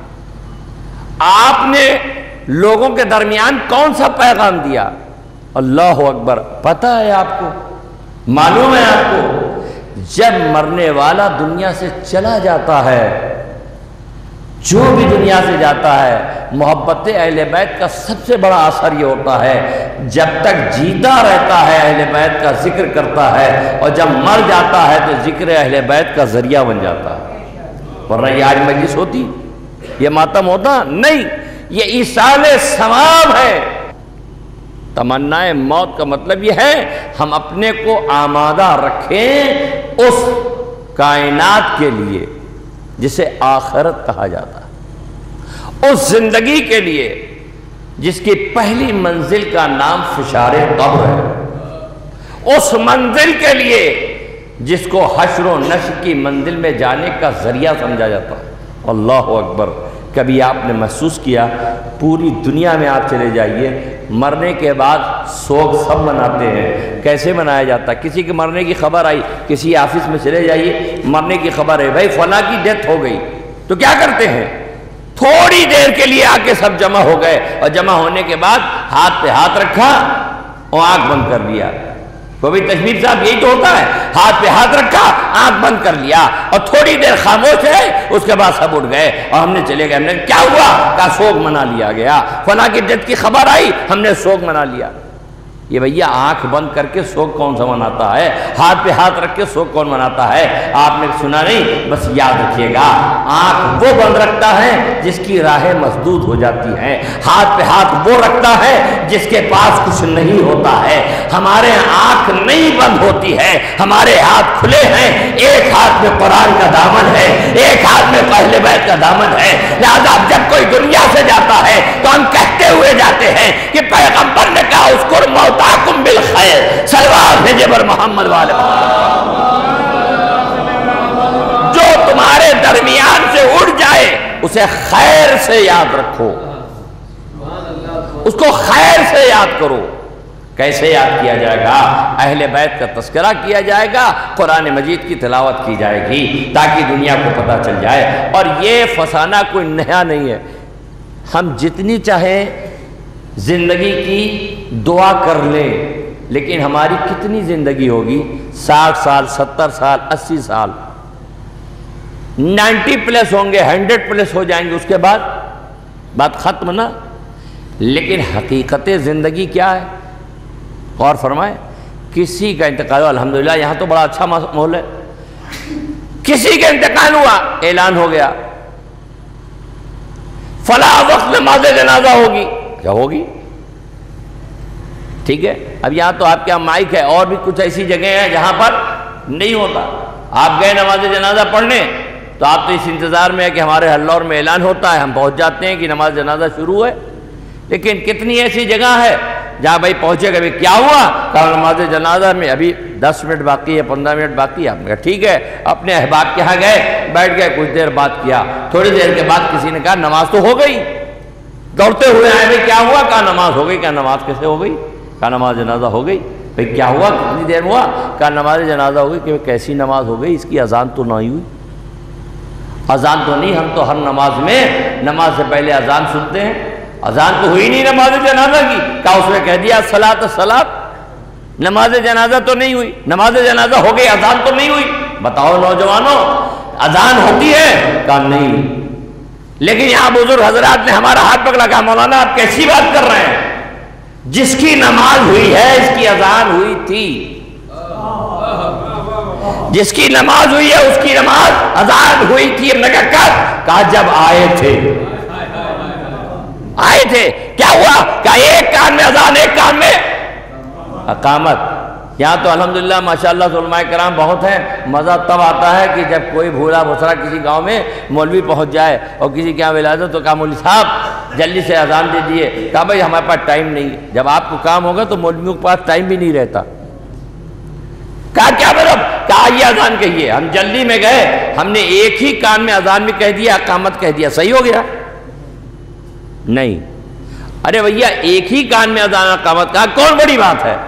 آپ نے لوگوں کے درمیان کون سا پیغام دیا؟ اللہ اکبر، پتہ ہے آپ کو، معلوم ہے آپ کو، جب مرنے والا دنیا سے چلا جاتا ہے، جو بھی دنیا سے جاتا ہے، محبت اہل بیت کا سب سے بڑا اثر یہ ہوتا ہے جب تک جیتا رہتا ہے اہل بیت کا ذکر کرتا ہے، اور جب مر جاتا ہے تو ذکر اہل بیت کا ذریعہ بن جاتا ہے۔ ورنہ یہ آج مجلس ہوتی، یہ ماتم ہوتا نہیں، یہ ایصال ثواب ہے۔ تمنا موت کا مطلب یہ ہے ہم اپنے کو آمادہ رکھیں اس کائنات کے لیے جسے آخرت کہا جاتا ہے، اس زندگی کے لیے جس کی پہلی منزل کا نام فشار قبر ہے، اس منزل کے لیے جس کو حشر و نشر کی منزل میں جانے کا ذریعہ سمجھا جاتا ہے۔ اللہ اکبر! کبھی آپ نے محسوس کیا، پوری دنیا میں آپ چلے جائیے، مرنے کے بعد سوگ سب مناتے ہیں۔ کیسے منایا جاتا ہے؟ کسی کے مرنے کی خبر آئی، کسی آفس میں چلے جائیے، مرنے کی خبر ہے، بھائی فلاں کی ڈیتھ ہو گئی، تو کیا کرتے ہیں؟ تھوڑی دیر کے لیے آ کے سب جمع ہو گئے، اور جمع ہونے کے بعد ہاتھ پہ ہاتھ رکھا اور آنکھ بند کر لیا۔ کوئی تشریف صاحب یہی تو ہوتا ہے، ہاتھ پہ ہاتھ رکھا، آنکھ بند کر لیا، اور تھوڑی دیر خاموش ہے، اس کے بعد سب اٹھ گئے اور ہم نے چلے گئے۔ ہم نے کیا ہوا؟ کہا سوگ منا لیا گیا، فلاں کی ڈیتھ کی خبر آئی، ہم نے سوگ منا لیا۔ یہ بھیا آنکھ بند کر کے سوگ کون سا مناتا ہے؟ ہاتھ پہ ہاتھ رکھ کے سوگ کون مناتا ہے؟ آپ نے سنا نہیں؟ بس یاد رکھیے گا، آنکھ وہ بند رکھتا ہے جس کی راہیں مسدود ہو جاتی ہیں، ہاتھ پہ ہاتھ وہ رکھتا ہے جس کے پاس کچھ نہیں ہوتا ہے۔ ہمارے آنکھ نہیں بند ہوتی ہے، ہمارے ہاتھ کھلے ہیں، ایک ہاتھ میں قرآن کا دامن ہے، ایک ہاتھ میں اہل بیت کا دامن ہے۔ لہذا جب کوئی دنیا سے جاتا ہے تو ہم کہتے ہوئے جاتے ہیں کہ پیغمبر نے کہا اذکر موتاکم بالخیر، صلوات بھیجے بر محمد والے محمد۔ جو تمہارے درمیان سے اڑ جائے اسے خیر سے یاد رکھو، اس کو خیر سے یاد کرو۔ کیسے یاد کیا جائے گا؟ اہل بیت کا تذکرہ کیا جائے گا، قرآن مجید کی تلاوت کی جائے گی تاکہ دنیا کو پتہ چل جائے۔ اور یہ فسانہ کوئی نیا نہیں ہے، ہم جتنی چاہیں زندگی کی دعا کر لیں، لیکن ہماری کتنی زندگی ہوگی؟ 60 سال، 70 سال، 80 سال، 90 پلس ہوں گے، 100 پلس ہو جائیں گے، اس کے بعد بات ختم نا۔ لیکن حقیقت زندگی کیا ہے؟ غور فرمائیں، کسی کا انتقال ہوا، الحمدللہ یہاں تو بڑا اچھا ماحول ہے، کسی کا انتقال ہوا، اعلان ہو گیا فلاں وقت نماز جنازہ ہوگی، کیا ہوگی؟ ٹھیک ہے، اب یہاں تو آپ کے یہاں مائک ہے، اور بھی کچھ ایسی جگہیں ہیں جہاں پر نہیں ہوتا۔ آپ گئے نماز جنازہ پڑھنے تو آپ تو اس انتظار میں ہے کہ ہمارے ہلور میں اعلان ہوتا ہے، ہم پہنچ جاتے ہیں کہ نماز جنازہ شروع ہے۔ لیکن کتنی ایسی جگہ ہے جہاں بھائی پہنچے گا، بھی کیا ہوا؟ کہا نماز جنازہ میں ابھی 10 منٹ باقی ہے، 15 منٹ باقی ہے۔ آپ نے کہا ٹھیک ہے، اپنے احباب کے ہاں گئے، بیٹھ گئے، کچھ دیر بات کیا، تھوڑی دیر کے بعد کسی نے کہا نماز تو ہو گئی، دوڑتے ہوئے آئے، بھائی کیا ہوا؟ کہا نماز ہو گئی۔ کہا نماز کیسے ہو گئی؟ کہا نماز جنازہ ہو گئی۔ بھئی کیا ہوا؟ کتنی دیر ہوا؟ کہا نماز جنازہ ہو گئی۔ کہ کیسی نماز ہو گئی؟ اس کی اذان تو نہ ہوئی۔ اذان تو نہیں، ہم تو ہر نماز میں نماز سے پہلے اذان سنتے ہیں، اذان تو ہوئی نہیں نماز جنازہ کی۔ کہا اس نے کہہ دیا الصلاۃ الصلاۃ، نماز جنازہ تو نہیں ہوئی، نماز جنازہ ہو گئی، اذان تو نہیں ہوئی۔ بتاؤ نوجوانوں، اذان ہوتی ہے؟ کہا نہیں۔ لیکن یہاں بزرگ حضرات نے ہمارا ہاتھ پکڑا، کہا مولانا آپ کیسی بات کر رہے ہیں؟ جس کی نماز ہوئی ہے اس کی اذان ہوئی تھی، جس کی نماز ہوئی ہے اس کی نماز اذان ہوئی تھی۔ ہم نے کہا جب آئے تھے، آئے تھے کیا ہوا؟ کہا ایک کان میں اذان، ایک کان میں اقامت۔ یہاں تو الحمدللہ ماشاءاللہ علماء کرام بہت ہیں، مزہ تب آتا ہے کہ جب کوئی بھولا بھسرا کسی گاؤں میں مولوی پہنچ جائے اور کسی کے یہاں ولادت، تو کہا مولوی صاحب جلدی سے اذان دے دیے۔ کہا بھائی ہمارے پاس ٹائم نہیں ہے۔ جب آپ کو کام ہوگا تو مولویوں کے پاس ٹائم بھی نہیں رہتا۔ کہا کیا مطلب؟ کہا یہ اذان کہیے۔ ہم جلدی میں گئے، ہم نے ایک ہی کان میں اذان بھی کہہ دیا، اقامت کہہ دیا، صحیح ہو گیا؟ نہیں، ارے بھیا ایک ہی کان میں اذان اقامت کہا، کون بڑی بات ہے؟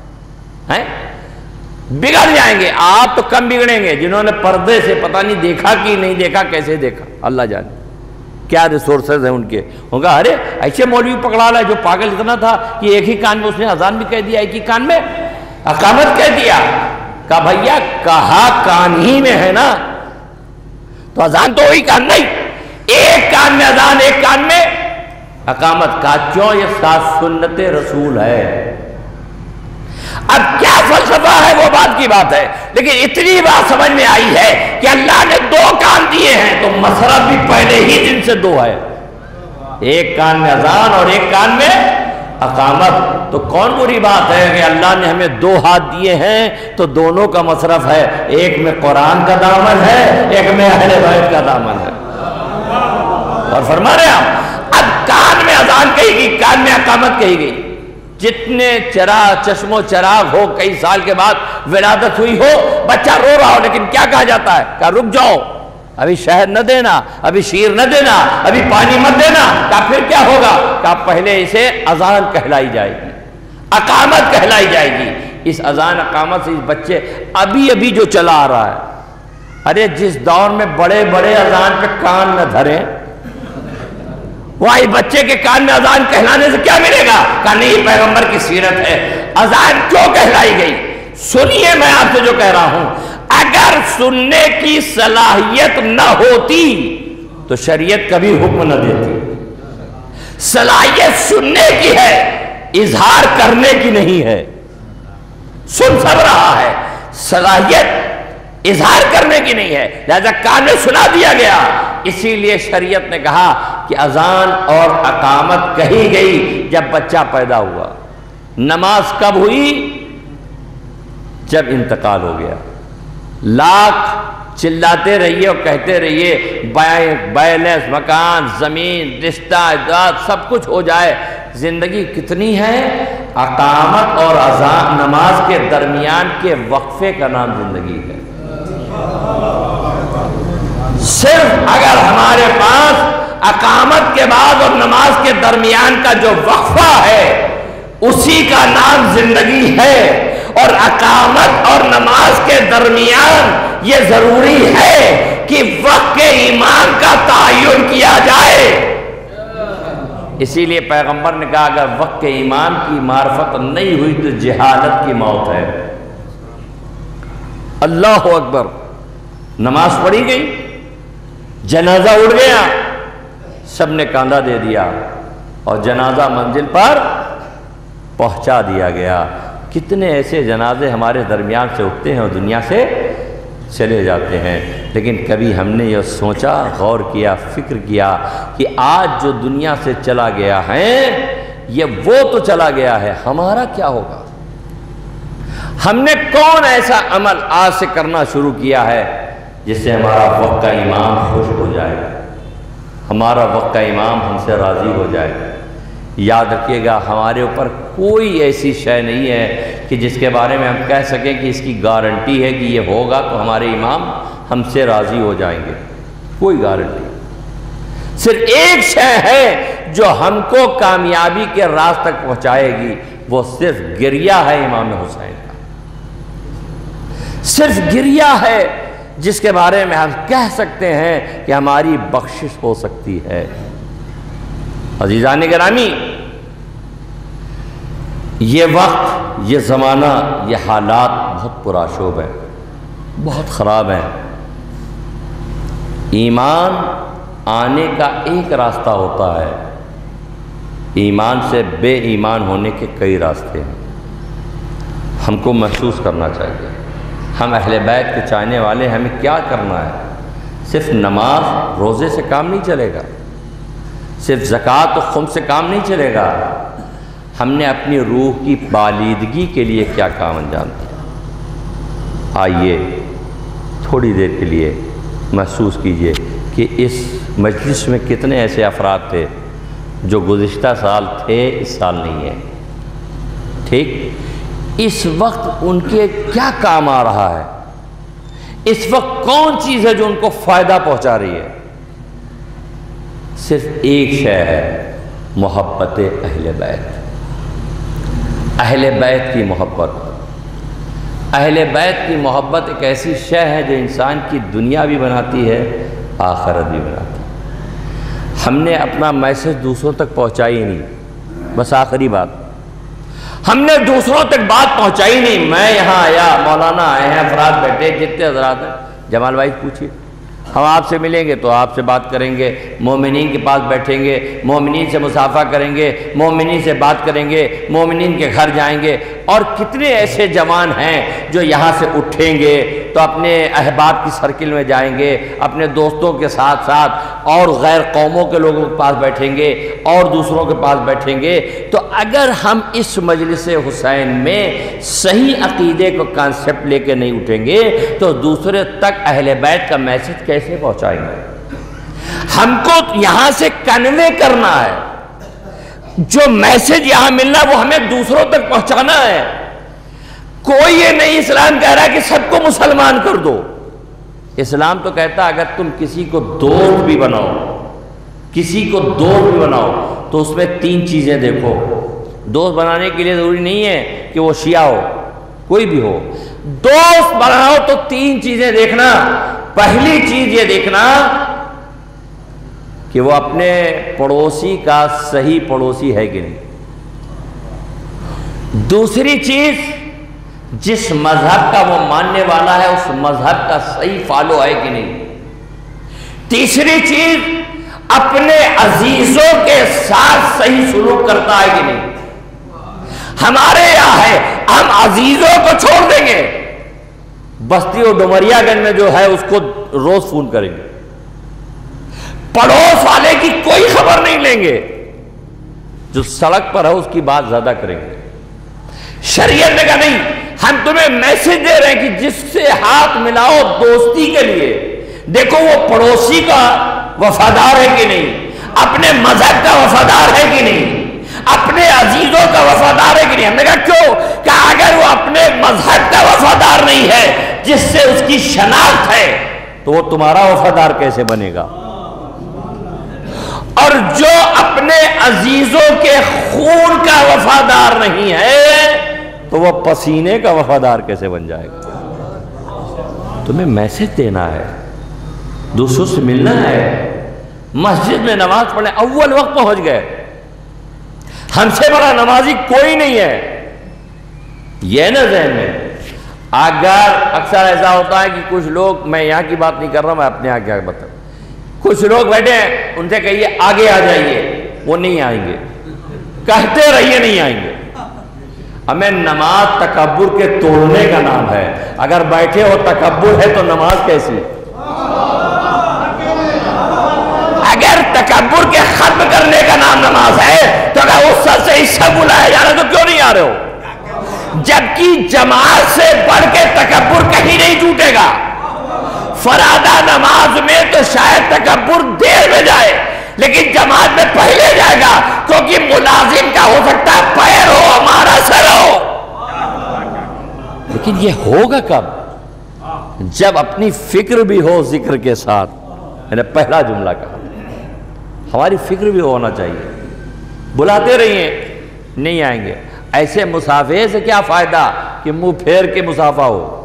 بگڑ جائیں گے آپ تو کم بگڑیں گے، جنہوں نے پردے سے پتہ نہیں دیکھا کہ نہیں دیکھا، کیسے دیکھا اللہ جانے کیا ریسورسز ہیں ان کے۔ ہوگا ارے ایسے مولوی پکڑا لا جو پاگل اتنا تھا کہ ایک ہی کان میں اس نے اذان بھی کہہ دیا، ایک ہی کان میں اقامت کہہ دیا۔ کہا بھیا کہا کان ہی میں ہے نا، تو اذان تو وہی کان نہیں، ایک کان میں اذان ایک کان میں اقامت۔ کا کیوں؟ یہ ساتھ سنت رسول ہے۔ اب کیا فلسفہ ہے وہ بات کی بات ہے، لیکن اتنی بات سمجھ میں آئی ہے کہ اللہ نے 2 کان دیے ہیں تو مسئلہ بھی پہلے ہی دن سے 2 ہے، ایک کان میں اذان اور ایک کان میں اقامت، تو کون بری بات ہے کہ اللہ نے ہمیں 2 ہاتھ دیے ہیں تو دونوں کا مصرف ہے، ایک میں قرآن کا دامن ہے، ایک میں اہل بیت کا دامن ہے۔ اور فرما رہے آپ اب کان میں اذان کہی گئی، کان میں اقامت کہی گئی، جتنے چشم و چراغ ہو، کئی سال کے بعد ولادت ہوئی ہو، بچہ رو رہا ہو، لیکن کیا کہا جاتا ہے؟ کہا رک جاؤ، ابھی شہد نہ دینا، ابھی شیر نہ دینا، ابھی پانی مت دینا۔ کہا پھر کیا ہوگا؟ کہا پہلے اسے اذان کہلائی جائے گی، اقامت کہلائی جائے گی۔ اس اذان اقامت سے اس بچے ابھی جو چلا آ رہا ہے، ارے جس دور میں بڑے بڑے اذان پہ کان نہ دھریں، وہی بچے کے کان میں اذان کہلانے سے کیا ملے گا؟ کہا نہیں، پیغمبر کی سیرت ہے۔ اذان کیوں کہلائی گئی؟ سنیے میں آپ سے جو کہہ رہا ہوں، اگر سننے کی صلاحیت نہ ہوتی تو شریعت کبھی حکم نہ دیتی۔ صلاحیت سننے کی ہے، اظہار کرنے کی نہیں ہے۔ سن سب رہا ہے، صلاحیت اظہار کرنے کی نہیں ہے، لہذا کان میں سنا دیا گیا۔ اسی لیے شریعت نے کہا کہ اذان اور اقامت کہی گئی جب بچہ پیدا ہوا۔ نماز کب ہوئی؟ جب انتقال ہو گیا۔ لاکھ چلاتے رہیے اور کہتے رہیے، بیلنس، مکان، زمین، رشتہ، اجداد سب کچھ ہو جائے، زندگی کتنی ہے؟ اقامت اور اذان، نماز کے درمیان کے وقفے کا نام زندگی ہے۔ صرف اگر ہمارے پاس اقامت کے بعد اور نماز کے درمیان کا جو وقفہ ہے اسی کا نام زندگی ہے، اور اقامت اور نماز کے درمیان یہ ضروری ہے کہ وقت کے امام کا تعین کیا جائے۔ اسی لیے پیغمبر نے کہا اگر وقت کے امام کی معرفت نہیں ہوئی تو جہالت کی موت ہے۔ اللہ اکبر، نماز پڑھی گئی، جنازہ اٹھ گیا، سب نے کاندھا دے دیا اور جنازہ منزل پر پہنچا دیا گیا۔ کتنے ایسے جنازے ہمارے درمیان سے اٹھتے ہیں اور دنیا سے چلے جاتے ہیں، لیکن کبھی ہم نے یہ سوچا، غور کیا، فکر کیا کہ آج جو دنیا سے چلا گیا ہے یہ وہ تو چلا گیا ہے، ہمارا کیا ہوگا؟ ہم نے کون ایسا عمل آج سے کرنا شروع کیا ہے جس سے ہمارا وقت کا امام خوش ہو جائے، ہمارا وقت کا امام ہم سے راضی ہو جائے؟ یاد رکھیے گا، ہمارے اوپر کوئی ایسی شے نہیں ہے کہ جس کے بارے میں ہم کہہ سکیں کہ اس کی گارنٹی ہے کہ یہ ہوگا تو ہمارے امام ہم سے راضی ہو جائیں گے، کوئی گارنٹی۔ صرف ایک شے ہے جو ہم کو کامیابی کے راز تک پہنچائے گی، وہ صرف گریہ ہے امام حسین کا، صرف گریہ ہے جس کے بارے میں ہم کہہ سکتے ہیں کہ ہماری بخشش ہو سکتی ہے۔ عزیزان گرامی، یہ وقت، یہ زمانہ، یہ حالات بہت پرآشوب ہیں، بہت خراب ہیں۔ ایمان آنے کا ایک راستہ ہوتا ہے، ایمان سے بے ایمان ہونے کے کئی راستے ہیں۔ ہم کو محسوس کرنا چاہیے، ہم اہل بیت کے چاہنے والے، ہمیں کیا کرنا ہے؟ صرف نماز روزے سے کام نہیں چلے گا، صرف زکوٰۃ و خمس سے کام نہیں چلے گا، ہم نے اپنی روح کی بالیدگی کے لیے کیا کام انجام دیا۔ آئیے تھوڑی دیر کے لیے محسوس کیجئے کہ اس مجلس میں کتنے ایسے افراد تھے جو گزشتہ سال تھے، اس سال نہیں ہے، ٹھیک؟ اس وقت ان کے کیا کام آ رہا ہے؟ اس وقت کون چیز ہے جو ان کو فائدہ پہنچا رہی ہے؟ صرف ایک شے ہے، محبت اہل بیت، اہل بیت کی محبت۔ اہل بیت کی محبت ایک ایسی شے ہے جو انسان کی دنیا بھی بناتی ہے، آخرت بھی بناتی ہے۔ ہم نے اپنا میسج دوسروں تک پہنچائی نہیں، بس آخری بات، ہم نے دوسروں تک بات پہنچائی نہیں۔ میں یہاں آیا، مولانا آئے ہیں، افراد بیٹھے، جتنے حضرات ہیں، جمال بھائی پوچھیے، ہم آپ سے ملیں گے تو آپ سے بات کریں گے، مومنین کے پاس بیٹھیں گے، مومنین سے مصافحہ کریں گے، مومنین سے بات کریں گے، مومنین کے گھر جائیں گے، اور کتنے ایسے جوان ہیں جو یہاں سے اٹھیں گے، تو اپنے احباب کی سرکل میں جائیں گے، اپنے دوستوں کے ساتھ ساتھ اور غیر قوموں کے لوگوں کے پاس بیٹھیں گے اور دوسروں کے پاس بیٹھیں گے۔ تو اگر ہم اس مجلس حسین میں صحیح عقیدے کو کانسیپٹ لے کے نہیں اٹھیں گے تو دوسرے تک اہل بیت کا میسج کیسے پہنچائیں گے؟ ہم کو یہاں سے کنوے کرنا ہے، جو میسج یہاں ملنا وہ ہمیں دوسروں تک پہنچانا ہے۔ کوئی یہ نہیں اسلام کہہ رہا کہ سب کو مسلمان کر دو۔ اسلام تو کہتا اگر تم کسی کو دوست بھی بناؤ، کسی کو دوست بھی بناؤ تو اس میں 3 چیزیں دیکھو۔ دوست بنانے کے لیے ضروری نہیں ہے کہ وہ شیعہ ہو، کوئی بھی ہو، دوست بناؤ تو 3 چیزیں دیکھنا۔ پہلی چیز یہ دیکھنا کہ وہ اپنے پڑوسی کا صحیح پڑوسی ہے کہ نہیں۔ دوسری چیز، جس مذہب کا وہ ماننے والا ہے اس مذہب کا صحیح فالو ہے کہ نہیں۔ تیسری چیز، اپنے عزیزوں کے ساتھ صحیح سلوک کرتا ہے کہ نہیں۔ ہمارے یہاں ہے ہم عزیزوں کو چھوڑ دیں گے، بستی اور ڈومریا گنج میں جو ہے اس کو روز فون کریں گے، پڑوس والے کی کوئی خبر نہیں لیں گے، جو سڑک پر ہے اس کی بات زیادہ کریں گے۔ شریعت نے کہا نہیں، ہم تمہیں میسج دے رہے ہیں کہ جس سے ہاتھ ملاؤ دوستی کے لیے دیکھو وہ پڑوسی کا وفادار ہے کہ نہیں، اپنے مذہب کا وفادار ہے کہ نہیں، اپنے عزیزوں کا وفادار ہے کہ نہیں۔ ہم نے کہا کیوں؟ کہ اگر وہ اپنے مذہب کا وفادار نہیں ہے جس سے اس کی شناخت ہے تو وہ تمہارا وفادار کیسے بنے گا؟ اور جو اپنے عزیزوں کے خون کا وفادار نہیں ہے تو وہ پسینے کا وفادار کیسے بن جائے گا؟ تمہیں میسج دینا ہے، دوسروں سے ملنا ہے، مسجد میں نماز پڑھنے اول وقت پہنچ گئے، ہم سے بڑا نمازی کوئی نہیں ہے، یہ نا ذہن میں۔ اگر اکثر ایسا ہوتا ہے کہ کچھ لوگ، میں یہاں کی بات نہیں کر رہا، میں اپنے یہاں کیا بتا، کچھ لوگ بیٹھے ہیں ان سے کہیے آگے آ جائیے، وہ نہیں آئیں گے، کہتے رہیے نہیں آئیں گے۔ ہمیں نماز تکبر کے توڑنے کا نام ہے، اگر بیٹھے ہو تکبر ہے تو نماز کیسی؟ اگر تکبر کے ختم کرنے کا نام نماز ہے تو اگر اس سر سے حصہ بلایا جا رہا تو کیوں نہیں آ رہے ہو؟ جبکہ جماعت سے بڑھ کے تکبر کہیں نہیں ٹوٹے گا۔ فرادہ نماز میں تو شاید تکبر دیر میں جائے لیکن جماعت میں پہلے جائے گا، کیونکہ ملازم کا ہو سکتا ہے پیر ہو ہمارا سر ہو، لیکن یہ ہوگا کب؟ جب اپنی فکر بھی ہو ذکر کے ساتھ۔ میں نے پہلا جملہ کہا ہماری فکر بھی ہونا چاہیے، بلاتے رہیے نہیں آئیں گے۔ ایسے مسافے سے کیا فائدہ کہ منہ پھیر کے مسافہ ہو؟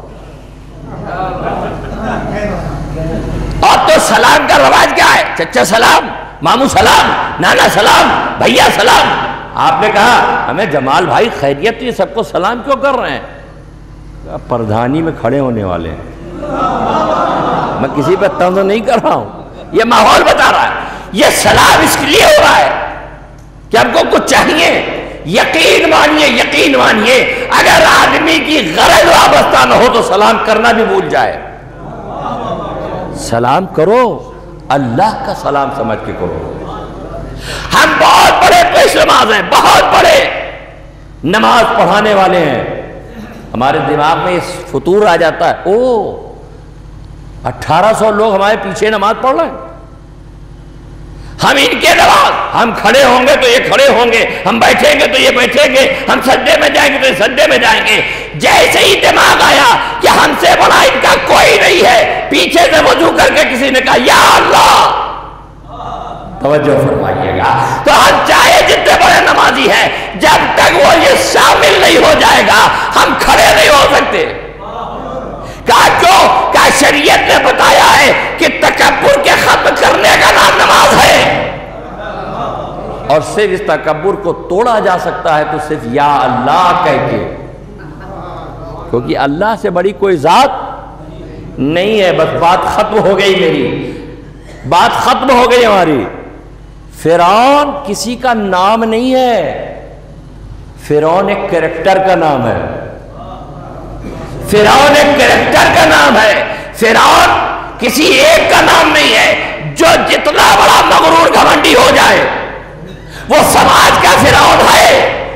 اور تو سلام کا رواج کیا ہے؟ چچا سلام، مامو سلام، نانا سلام، بھیا سلام۔ آپ نے کہا ہمیں جمال بھائی خیریت، تو یہ سب کو سلام کیوں کر رہے ہیں؟ پردھانی میں کھڑے ہونے والے ہیں، میں کسی پہ طنز نہیں کر رہا ہوں، یہ ماحول بتا رہا ہے۔ یہ سلام اس لیے ہو رہا ہے کہ ہم کو کچھ چاہیے، یقین مانیے، یقین مانیے، اگر آدمی کی غرض وابستہ نہ ہو تو سلام کرنا بھی بھول جائے۔ سلام کرو، اللہ کا سلام سمجھ کے کرو۔ ہم بہت بڑے پیش نماز ہیں، بہت بڑے نماز پڑھانے والے ہیں، ہمارے دماغ میں اس فطور آ جاتا ہے، 1800 لوگ ہمارے پیچھے نماز پڑھ رہے ہیں، ہم ان کے نماز، ہم کھڑے ہوں گے تو یہ کھڑے ہوں گے، ہم بیٹھیں گے تو یہ بیٹھیں گے، ہم سجدے میں جائیں گے تو یہ سجدے میں جائیں گے۔ جیسے ہی دماغ آیا کہ ہم سے بڑا ان کا کوئی نہیں ہے، پیچھے سے وضو کر کے کسی نے کہا یا اللہ، توجہ فرمائیے گا، تو ہم چاہے جتنے بڑے نمازی ہیں، جب تک وہ یہ شامل نہیں ہو جائے گا ہم کھڑے نہیں ہو سکتے۔ کہا کیوں؟ کہا شریعت نے بتایا ہے کہ تکبر کے ختم کرنے کا نام نماز ہے، اور صرف اس تکبر کو توڑا جا سکتا ہے تو صرف یا اللہ کہہ کے، کیونکہ اللہ سے بڑی کوئی ذات نہیں ہے۔ بس بات ختم ہو گئی، میری بات ختم ہو گئی ہماری۔ فرعون کسی کا نام نہیں ہے، فرعون ایک کریکٹر کا نام ہے۔ فرعون ایک کریکٹر کا نام ہے، فرعون کسی ایک کا نام نہیں ہے۔ جو جتنا بڑا مغرور گھمنڈی ہو جائے وہ سماج کا فرعون ہے،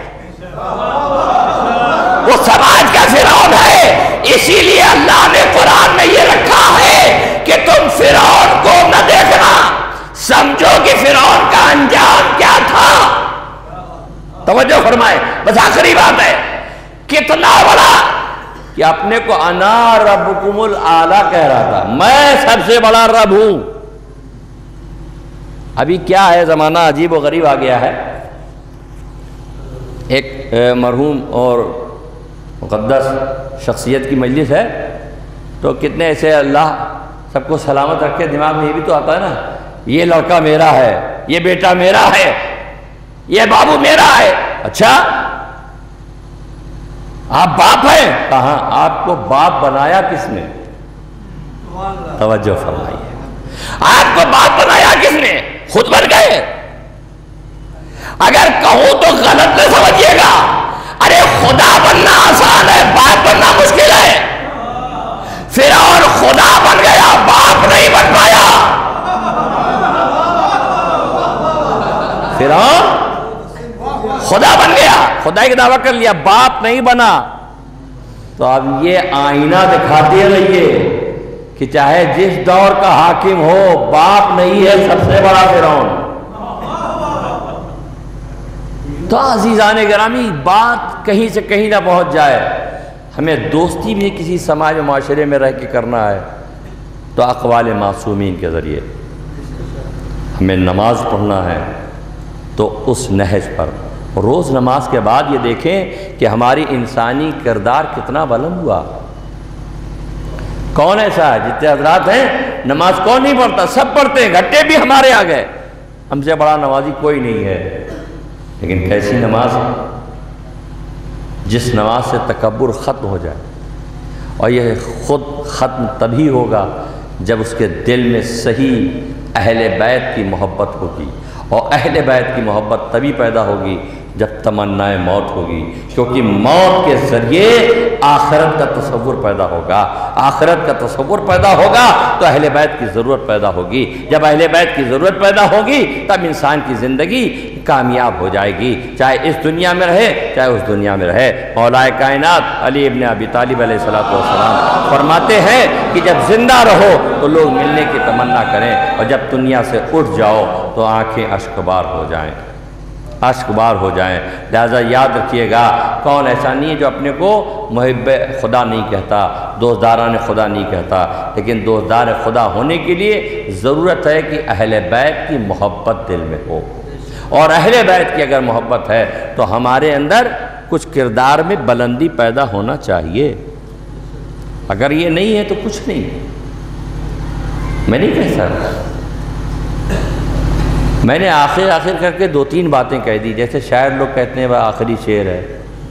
وہ سماج کا فرعون ہے۔ اسی لیے اللہ نے قرآن میں یہ رکھا ہے کہ تم فرعون کو نہ دیکھنا، سمجھو کہ فرعون کا انجام کیا تھا۔ توجہ فرمائے، بس آخری بات ہے، کتنا بڑا کہ اپنے کو انا ربکم الاعلی کہہ رہا تھا، میں سب سے بڑا رب ہوں۔ ابھی کیا ہے، زمانہ عجیب و غریب آ گیا ہے۔ ایک مرحوم اور مقدس شخصیت کی مجلس ہے، تو کتنے ایسے اللہ سب کو سلامت رکھے، دماغ میں یہ بھی تو آتا ہے نا، یہ لڑکا میرا ہے، یہ بیٹا میرا ہے، یہ بابو میرا ہے۔ اچھا آپ باپ ہیں؟ کہاں؟ آپ کو باپ بنایا کس نے؟ توجہ فرمائیے، آپ کو باپ بنایا کس نے؟ خود بن گئے۔ اگر کہوں تو غلط نہ سمجھیے گا، ارے خدا بننا آسان ہے، باپ بننا مشکل ہے۔ فرعون خدا بن گیا، باپ نہیں بن پایا۔ فرعون خدا بن گیا، خدا کی دعویٰ کر لیا، باپ نہیں بنا۔ تو اب یہ آئینہ دکھاتے رہیے کہ چاہے جس دور کا حاکم ہو، باپ نہیں ہے سب سے بڑا فرعون۔ تو عزیزان گرامی، بات کہیں سے کہیں نہ پہنچ جائے، ہمیں دوستی بھی کسی سماج و معاشرے میں رہ کے کرنا ہے تو اقوال معصومین کے ذریعے، ہمیں نماز پڑھنا ہے تو اس نہج پر، روز نماز کے بعد یہ دیکھیں کہ ہماری انسانی کردار کتنا بلند ہوا۔ کون ایسا ہے؟ جتنے حضرات ہیں نماز کون نہیں پڑھتا؟ سب پڑھتے ہیں، گھٹے بھی ہمارے آ گئے، ہم سے بڑا نمازی کوئی نہیں ہے۔ لیکن کیسی نماز؟ جس نماز سے تکبر ختم ہو جائے، اور یہ خود ختم تبھی ہوگا جب اس کے دل میں صحیح اہل بیت کی محبت ہوگی، اور اہل بیت کی محبت تبھی پیدا ہوگی جب تمنائے موت ہوگی، کیونکہ موت کے ذریعے آخرت کا تصور پیدا ہوگا، آخرت کا تصور پیدا ہوگا تو اہل بیت کی ضرورت پیدا ہوگی۔ جب اہل بیت کی ضرورت پیدا ہوگی تب انسان کی زندگی کامیاب ہو جائے گی، چاہے اس دنیا میں رہے چاہے اس دنیا میں رہے۔ مولا کائنات علی ابن ابی طالب علیہ السلام فرماتے ہیں کہ جب زندہ رہو تو لوگ ملنے کی تمنا کریں، اور جب دنیا سے اٹھ جاؤ تو آنکھیں اشکبار ہو جائیں، اشکبار ہو جائیں۔ لہذا یاد رکھیے گا، کون ایسا نہیں ہے جو اپنے کو محب خدا نہیں کہتا، دوستداران خدا نہیں کہتا، لیکن دوستدار خدا ہونے کے لیے ضرورت ہے کہ اہل بیت کی محبت دل میں ہو، اور اہل بیت کی اگر محبت ہے تو ہمارے اندر کچھ کردار میں بلندی پیدا ہونا چاہیے۔ اگر یہ نہیں ہے تو کچھ نہیں۔ میں نہیں کہہ سکتا، میں نے آخر کر کے 2-3 باتیں کہہ دی، جیسے شاعر لوگ کہتے ہیں وہ آخری شعر ہے،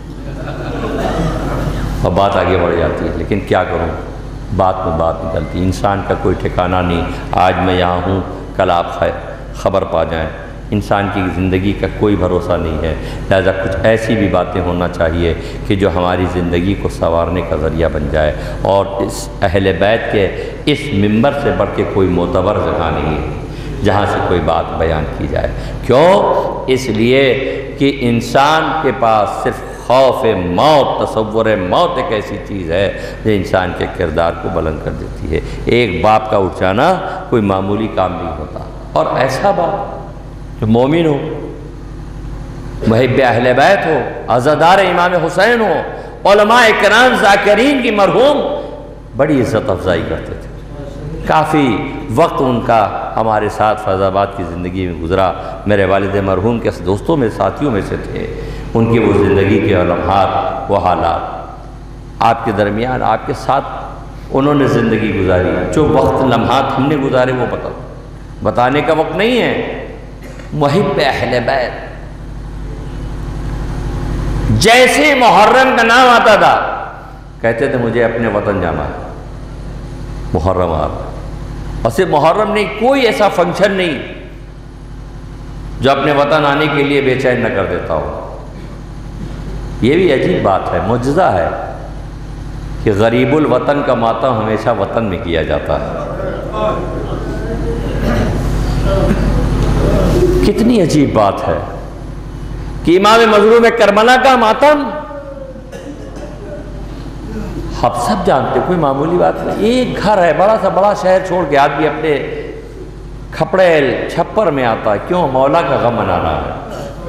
اور بات آگے بڑھ جاتی ہے، لیکن کیا کروں، بات میں بات نکلتی، انسان کا کوئی ٹھکانہ نہیں۔ آج میں یہاں ہوں، کل آپ خبر پا جائیں، انسان کی زندگی کا کوئی بھروسہ نہیں ہے۔ لہذا کچھ ایسی بھی باتیں ہونا چاہیے کہ جو ہماری زندگی کو سنوارنے کا ذریعہ بن جائے، اور اس اہل بیت کے اس منبر سے بڑھ کے کوئی معتبر جگہ نہیں ہے جہاں سے کوئی بات بیان کی جائے۔ کیوں؟ اس لیے کہ انسان کے پاس صرف خوف موت، تصور موت ایک ایسی چیز ہے جو انسان کے کردار کو بلند کر دیتی ہے۔ ایک باپ کا اٹھ جانا کوئی معمولی کام نہیں ہوتا، اور ایسا باپ جو مومن ہو، محب اہل بیت ہو، عزادار امام حسین ہو، علماء کرام ذاکرین کی مرحوم بڑی عزت افزائی کرتے تھے۔ کافی وقت ان کا ہمارے ساتھ فیض آباد کی زندگی میں گزرا، میرے والد مرحوم کے دوستوں میں، ساتھیوں میں سے تھے۔ ان کی وہ زندگی کے لمحات، وہ حالات آپ کے درمیان، آپ کے ساتھ انہوں نے زندگی گزاری، جو وقت لمحات ہم نے گزارے وہ بتانے کا وقت نہیں ہے۔ محب اہل بیت، جیسے محرم کا نام آتا تھا کہتے تھے مجھے اپنے وطن جانا ہے، محرم آ رہا ہے۔ اور صرف محرم نہیں، کوئی ایسا فنکشن نہیں جو اپنے وطن آنے کے لیے بے چین نہ کر دیتا ہو۔ یہ بھی عجیب بات ہے، معجزہ ہے
کہ غریب الوطن کا ماتم ہمیشہ وطن میں کیا جاتا ہے۔ کتنی عجیب بات ہے کہ امام مظلوم کربلا کا ماتم، آپ سب جانتے کوئی معمولی بات نہیں، ایک گھر ہے بڑا سا، بڑا شہر چھوڑ کے آدمی اپنے کھپڑے چھپر میں آتا ہے، کیوں؟ مولا کا غم منانا ہے۔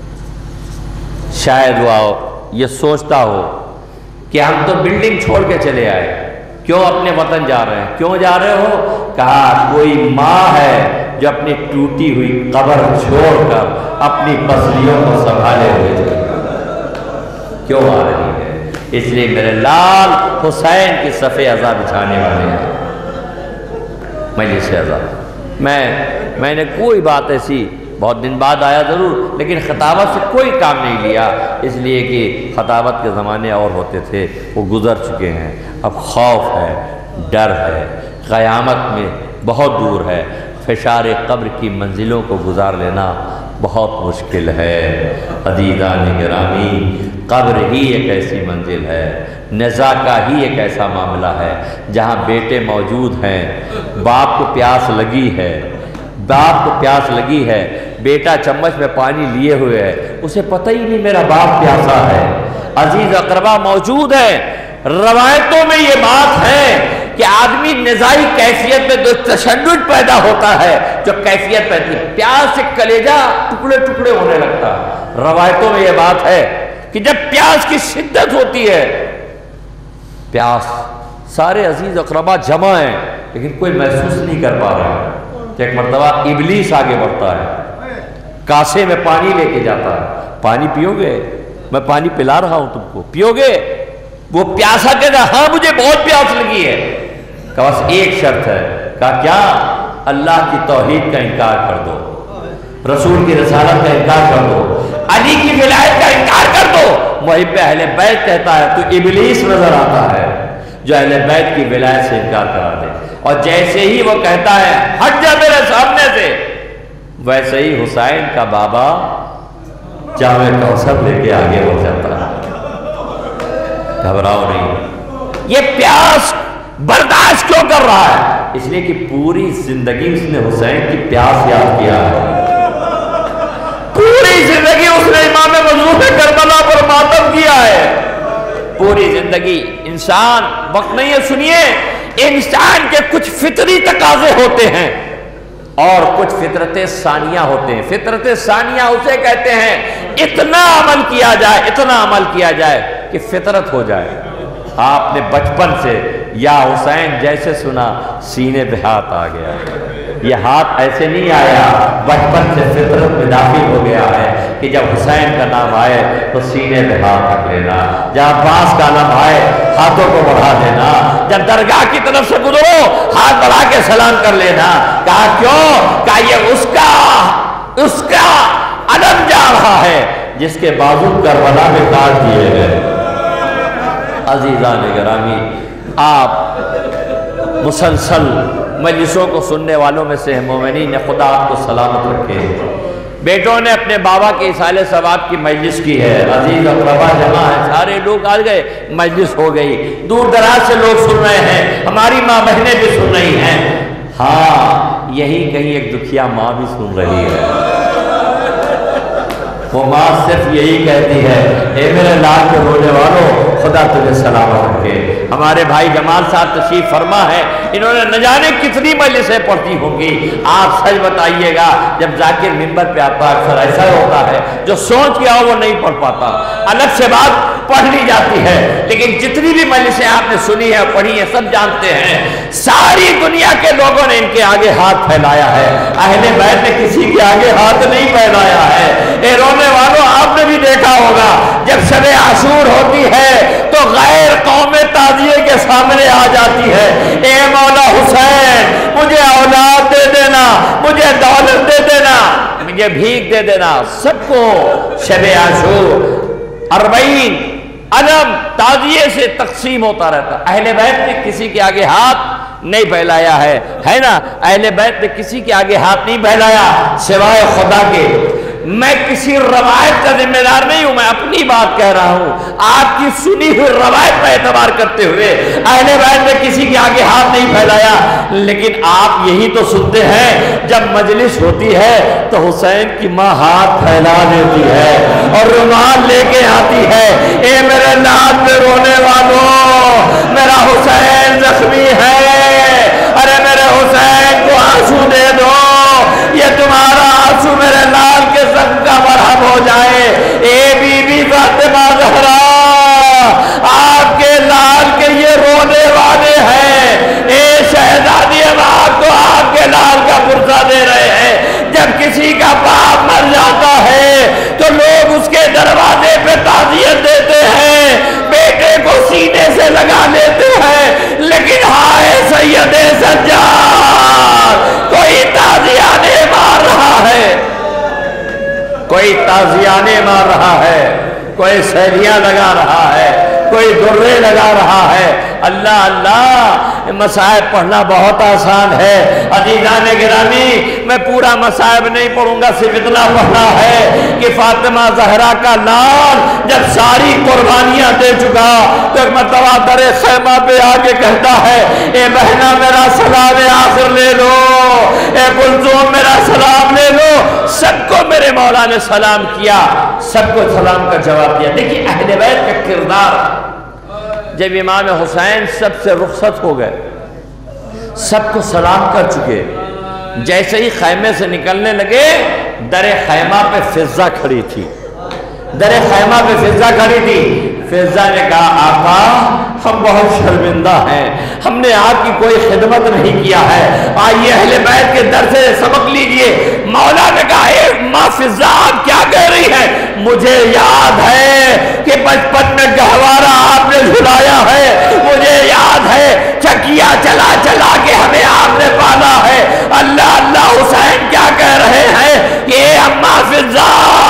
شاید وہ یہ سوچتا ہو کہ ہم تو بلڈنگ چھوڑ کے چلے آئے، کیوں اپنے وطن جا رہے ہیں؟ کیوں جا رہے ہو؟ کہا کوئی ماں ہے جو اپنی ٹوٹی ہوئی قبر چھوڑ کر اپنی پسلیوں کو سنبھالے ہوئے کیوں آ رہی ہے؟ اس لیے میرے لال حسین کی صفِ عزا بچھانے والے ہیں۔ مجلس عزا میں نے کوئی بات ایسی، بہت دن بعد آیا ضرور، لیکن خطابت سے کوئی کام نہیں لیا، اس لیے کہ خطابت کے زمانے اور ہوتے تھے، وہ گزر چکے ہیں۔ اب خوف ہے، ڈر ہے، قیامت میں بہت دور ہے، فشار قبر کی منزلوں کو گزار لینا بہت مشکل ہے۔ عزیزان گرامی، قبر ہی ایک ایسی منزل ہے، نزا کا ہی ایک ایسا معاملہ ہے جہاں بیٹے موجود ہیں، باپ کو پیاس لگی ہے، بیٹا چمچ میں پانی لیے ہوئے ہے، اسے پتہ ہی نہیں میرا باپ پیاسا ہے، عزیز اقربا موجود ہے۔ روایتوں میں یہ بات ہے کہ آدمی نزائی کیفیت میں جو تشنج پیدا ہوتا ہے، جو کیفیت پیدا ہے، پیاس سے کلیجہ ٹکڑے ٹکڑے ہونے لگتا ہے۔ روایتوں میں یہ بات ہے کہ جب پیاس کی شدت ہوتی ہے، پیاس سارے عزیز اقربا جمع ہیں لیکن کوئی محسوس نہیں کر پا رہا ہے۔ ایک مرتبہ ابلیس آگے بڑھتا ہے، کاسے میں پانی لے کے جاتا ہے، پانی پیو گے؟ میں پانی پلا رہا ہوں تم کو، پیو گے؟ وہ پیاسا کہتا ہاں مجھے بہت پیاس لگی ہے۔ کہا بس ایک شرط ہے۔ کہا کیا؟ اللہ کی توحید کا انکار کر دو، رسول کی رسالت کا انکار کر دو، علی کی ولایت کا انکار کر دو۔ محب اہل بیت کہتا ہے تو ابلیس نظر آتا ہے جو اہل بیت کی ولایت سے انکار کرا دے، اور جیسے ہی وہ کہتا ہے ہٹ جا میرے سامنے سے، ویسے ہی حسین کا بابا جامع کوثر لے کے آگے ہو جاتا ہے۔ گھبراؤ نہیں۔ یہ پیاس برداشت کیوں کر رہا ہے؟ اس لیے کہ پوری زندگی اس نے حسین کی پیاس یاد کیا ہے، پوری زندگی اس نے امام مظلوم کربلا پر ماتم کیا ہے، پوری زندگی۔ انسان وقت نہیں ہے، سنیے، انسان کے کچھ فطری تقاضے ہوتے ہیں اور کچھ فطرت ثانیہ ہوتے ہیں۔ فطرت ثانیہ اسے کہتے ہیں اتنا عمل کیا جائے، اتنا عمل کیا جائے کہ فطرت ہو جائے۔ آپ نے بچپن سے یا حسین جیسے سنا، سینے پہ ہاتھ آ گیا۔ یہ ہاتھ ایسے نہیں آیا، بچپن سے فطرت میں داخل ہو گیا ہے کہ جب حسین کا نام آئے تو سینے پہ ہاتھ رکھ لینا، جب عباس کا نام آئے ہاتھوں کو بڑھا دینا، جب درگاہ کی طرف سے گزرو ہاتھ بڑھا کے سلام کر لینا۔ کہا کیوں؟ کہا یہ اس کا علم جا رہا ہے جس کے بازو کربلا میں کاٹ دیے گئے۔ عزیزان گرامی، آپ مسلسل مجلسوں کو سننے والوں میں سے ہیں، مومنین نے خدا آپ کو سلامت رکھے۔ بیٹوں نے اپنے بابا کے اصالِ ثواب کی مجلس کی ہے، عزیز اقربا جمع ہے، سارے لوگ آ گئے، مجلس ہو گئی، دور دراز سے لوگ سن رہے ہیں، ہماری ماں بہنیں بھی سن رہی ہیں۔ ہاں یہی کہیں ایک دکھیا ماں بھی سن رہی ہے، وہ ماں صرف یہی کہتی ہے اے میرے لال کے رونے والوں، خدا تجھے سلامت رکھے۔ ہمارے بھائی جمال صاحب تشریف فرما ہے، انہوں نے نہ جانے کتنی مجلسیں پڑھتی ہوں گی۔ آپ سچ بتائیے گا، جب ذاکر منبر پہ آتا ہے اکثر ایسا ہوتا ہے جو سوچ کے آؤ وہ نہیں پڑھ پاتا، الگ سے بات پڑھ لی جاتی ہے، لیکن جتنی بھی مجلسیں آپ نے سنی ہے پڑھی ہیں سب جانتے ہیں ساری دنیا کے لوگوں نے ان کے آگے ہاتھ پھیلایا ہے، اہل بیت نے کسی کے آگے ہاتھ نہیں پھیلایا ہے۔ اے رونے والوں، آپ نے بھی دیکھا ہوگا جب شب عاشور ہوتی ہے تو غیر قوم تعزیے کے سامنے آ جاتی ہے، اے مولا حسین مجھے اولاد دے دینا، مجھے دولت دے دینا، مجھے بھیک دے دینا۔ سب کو شب عاشور 40 علم تعزیے سے تقسیم ہوتا رہتا۔ اہل بیت نے کسی کے آگے ہاتھ نہیں پھیلایا ہے نا، اہل بیت نے کسی کے آگے ہاتھ نہیں پھیلایا سوائے خدا کے۔
میں کسی روایت کا ذمہ دار نہیں ہوں، میں اپنی بات کہہ رہا ہوں، آپ کی سنی ہوئی روایت پر اعتبار کرتے ہوئے اہل بیت نے کسی کے آگے ہاتھ نہیں پھیلایا۔ لیکن آپ یہی تو سنتے ہیں جب مجلس ہوتی ہے تو حسین کی ماں ہاتھ پھیلا دیتی ہے اور رومال لے کے آتی ہے، اے میرے ناتھ میں رونے والوں، میرا حسین زخمی ہے، ارے میرے حسین کو آنسو دے دو، یہ تمہارا آنسو میرے لال کے زخم کا مرہم ہو جائے۔ اے بی بی فاطمہ زہرا، آپ کے لال کے یہ رونے والے ہیں، اے شہزادی آپ کو آپ کے لال کا پرسہ دے رہے ہیں۔ جب کسی کا باپ مر جاتا ہے تو لوگ اس کے دروازے پہ تعزیت دیتے ہیں، بیٹے کو سینے سے لگا لیتے ہیں، لیکن ہائے سید سجاد، کوئی تعزیانے مار رہا ہے، کوئی تعزیانے مار رہا ہے، کوئی سیلیاں لگا رہا ہے، کوئی درے لگا رہا ہے۔ اللہ اللہ، مصائب پڑھنا بہت آسان ہے عزیزان گرامی، میں پورا مصائب نہیں پڑھوں گا، صرف اتنا پڑھنا ہے کہ فاطمہ زہرا کا لال جب ساری قربانیاں دے چکا تو ایک مرتبہ در خیمہ پہ آگے کہتا ہے، اے بہنا میرا سلام آخر لے لو، اے کلثوم میرا سلام لے لو۔ سب کو میرے مولا نے سلام کیا، سب کو سلام کا جواب دیا۔ دیکھیے اہل بیت کا کردار، جب امام حسین سب سے رخصت ہو گئے، سب کو سلام کر چکے، جیسے ہی خیمے سے نکلنے لگے در خیمہ پہ فضہ کھڑی تھی، در خیمہ پہ فضہ کھڑی تھی۔ فضہ نے کہا آقا ہم بہت شرمندہ ہیں، ہم نے آپ کی کوئی خدمت نہیں کیا ہے، آئیے اہل بیت کے در سے سبق لیجئے۔ مولا نے کہا اے ماں فضہ آپ کیا کہہ رہی ہیں؟ مجھے یاد ہے کہ بچپن میں گہوارہ آپ نے جھلایا ہے، مجھے یاد ہے چکیا چلا چلا کے ہمیں آپ نے پالا ہے۔ اللہ اللہ، حسین کیا کہہ رہے ہیں کہ اے اماں فضہ،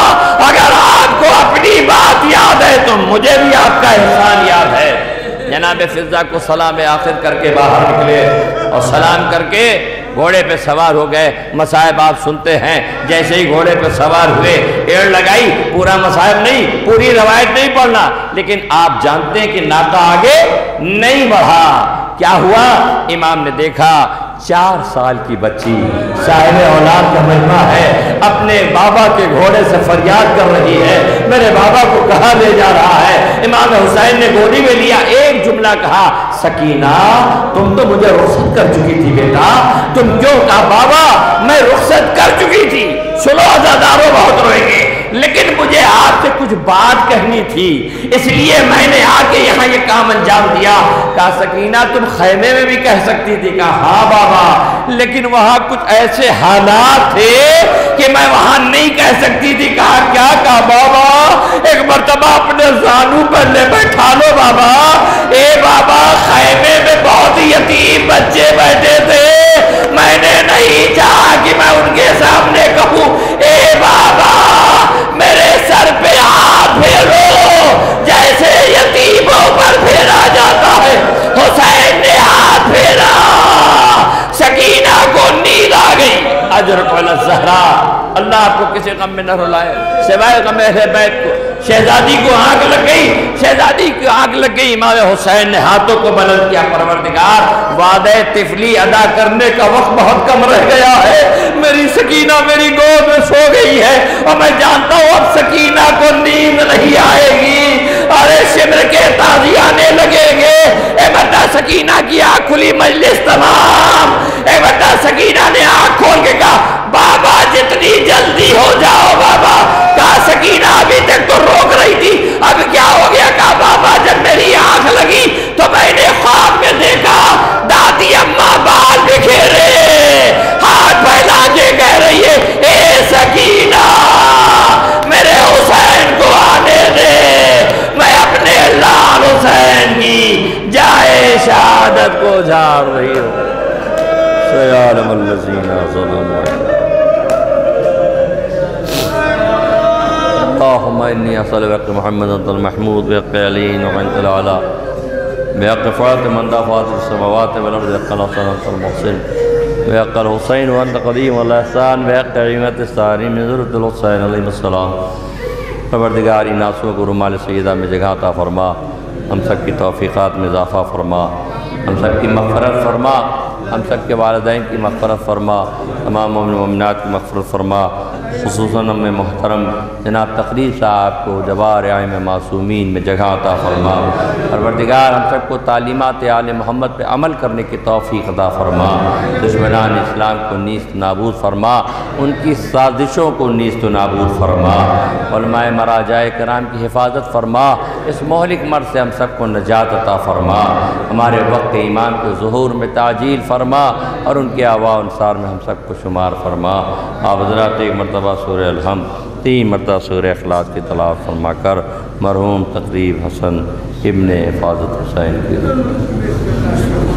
اگر آپ کو اپنی بات یاد ہے تو مجھے بھی آپ کا احسان یاد ہے۔ جناب فضہ کو سلام آخر کر کے باہر نکلے اور سلام کر کے گھوڑے پہ سوار ہو گئے۔ مصائب آپ سنتے ہیں، جیسے ہی گھوڑے پہ سوار ہوئے ایڑ لگائی، پورا مصائب نہیں، پوری روایت نہیں پڑھنا، لیکن آپ جانتے ہیں کہ ناکہ آگے نہیں بڑھا۔ کیا ہوا؟ امام نے دیکھا 4 سال کی بچی صاحب اولاد کا مجمع ہے، اپنے بابا کے گھوڑے سے فریاد کر رہی ہے، میرے بابا کو کہاں لے جا رہا ہے؟ امام حسین نے گودی میں لیا، ایک جملہ کہا، سکینہ تم تو مجھے رخصت کر چکی تھی بیٹا، تم کیوں؟ کہا بابا میں رخصت کر چکی تھی، سنو عزادارو بہت روئیں گے، لیکن مجھے آپ سے کچھ بات کہنی تھی، اس لیے میں نے آ کے یہاں یہ کام انجام دیا۔ کہا سکینہ تم خیمے میں بھی کہہ سکتی تھی۔ کہا ہاں بابا، لیکن وہاں کچھ ایسے حالات تھے کہ میں وہاں نہیں کہہ سکتی تھی۔ کہا کیا؟ کہا بابا ایک مرتبہ اپنے زانو پر لے بیٹھا لو بابا۔ اے بابا خیمے میں بہت یتیم بچے بیٹھے تھے، میں نے نہیں چاہا کہ میں ان کے سامنے کہوں اے بابا میرے سر پہ ہاتھ پھیرو، جیسے یتیموں پر پھیرا جاتا ہے۔ حسین نے ہاتھ پھیرا، سکینہ کو نیند آ گئی۔ اجرک علی الزہرا، اللہ آپ کو کسی غم میں نہ رلائے سوائے غم اہل بیت کو۔ شہزادی کو آنکھ لگ گئی، شہزادی کو آنکھ لگ گئی۔ امام حسین نے ہاتھوں کو بلند کیا، پروردگار وعدہ طفلی ادا کرنے کا وقت بہت کم رہ گیا ہے، میری سکینہ میری گود میں سو گئی ہے اور میں جانتا ہوں اب سکینہ کو نیند نہیں آئے گی۔ ارے شمر کے تازی آنے لگیں گے۔ اے بیٹا سکینہ کی آنکھ کھلی، مجلس تمام۔ اے بیٹا سکینہ نے آنکھ کھول کے کہا بابا جتنی جلدی ہو جاؤ بابا۔ کہا سکینہ ابھی تک تو روک رہی تھی، اب کیا ہو گیا؟ کہا بابا جب میری آنکھ لگی تو میں نے خواب میں دیکھا دادی اماں بال بکھیرے ہاتھ پھیلا کے کہہ رہی ہے اے سکینہ میرے حسین کو آنے دے، میں اپنے لال حسین کی جائے شہادت کو جھاڑ رہی ہوں۔ سیعلم الذین ظلموا اللہم انی اصلی بحق محمد انت المحمود بحق علین وانت العلا بحق فاتح من دافات السماوات والارض حق نصر انت المحسن
بحق الحسین وانت قدیم الاحسان بحق عظیمت الساری من ذرۃ الحسین علیہ السلام۔ پروردگار ان آنسوؤں کو رومال سیدہ میں جگہ عطا فرما، ہم سب کی توفیقات میں اضافہ فرما، ہم سب کی مغفرت فرما، ہم سب کے والدین کی مغفرت فرما، تمام مومن و مومنات کی مغفرت فرما، خصوصاً ہم محترم جناب تقریر صاحب کو جوار ائمہ معصومین میں جگہ عطا فرما۔ پروردگار ہم سب کو تعلیمات آل محمد پہ عمل کرنے کی توفیق عطا فرما، دشمنان اسلام کو نیست نابود فرما، ان کی سازشوں کو نیست نابود فرما، علماء مراجع کرام کی حفاظت فرما، اس مہلک مرض سے ہم سب کو نجات عطا فرما، ہمارے وقت ایمان کو ظہور میں تعجیل فرما، اور ان کے آباء و انصار میں ہم سب کو شمار فرما۔ آپ حضرات ایک مرتبہ سورہ الحمد 3 مرتبہ سورہ اخلاص کی تلاوت فرما کر مرحوم تقریب حسن ابن حفاظت حسین کی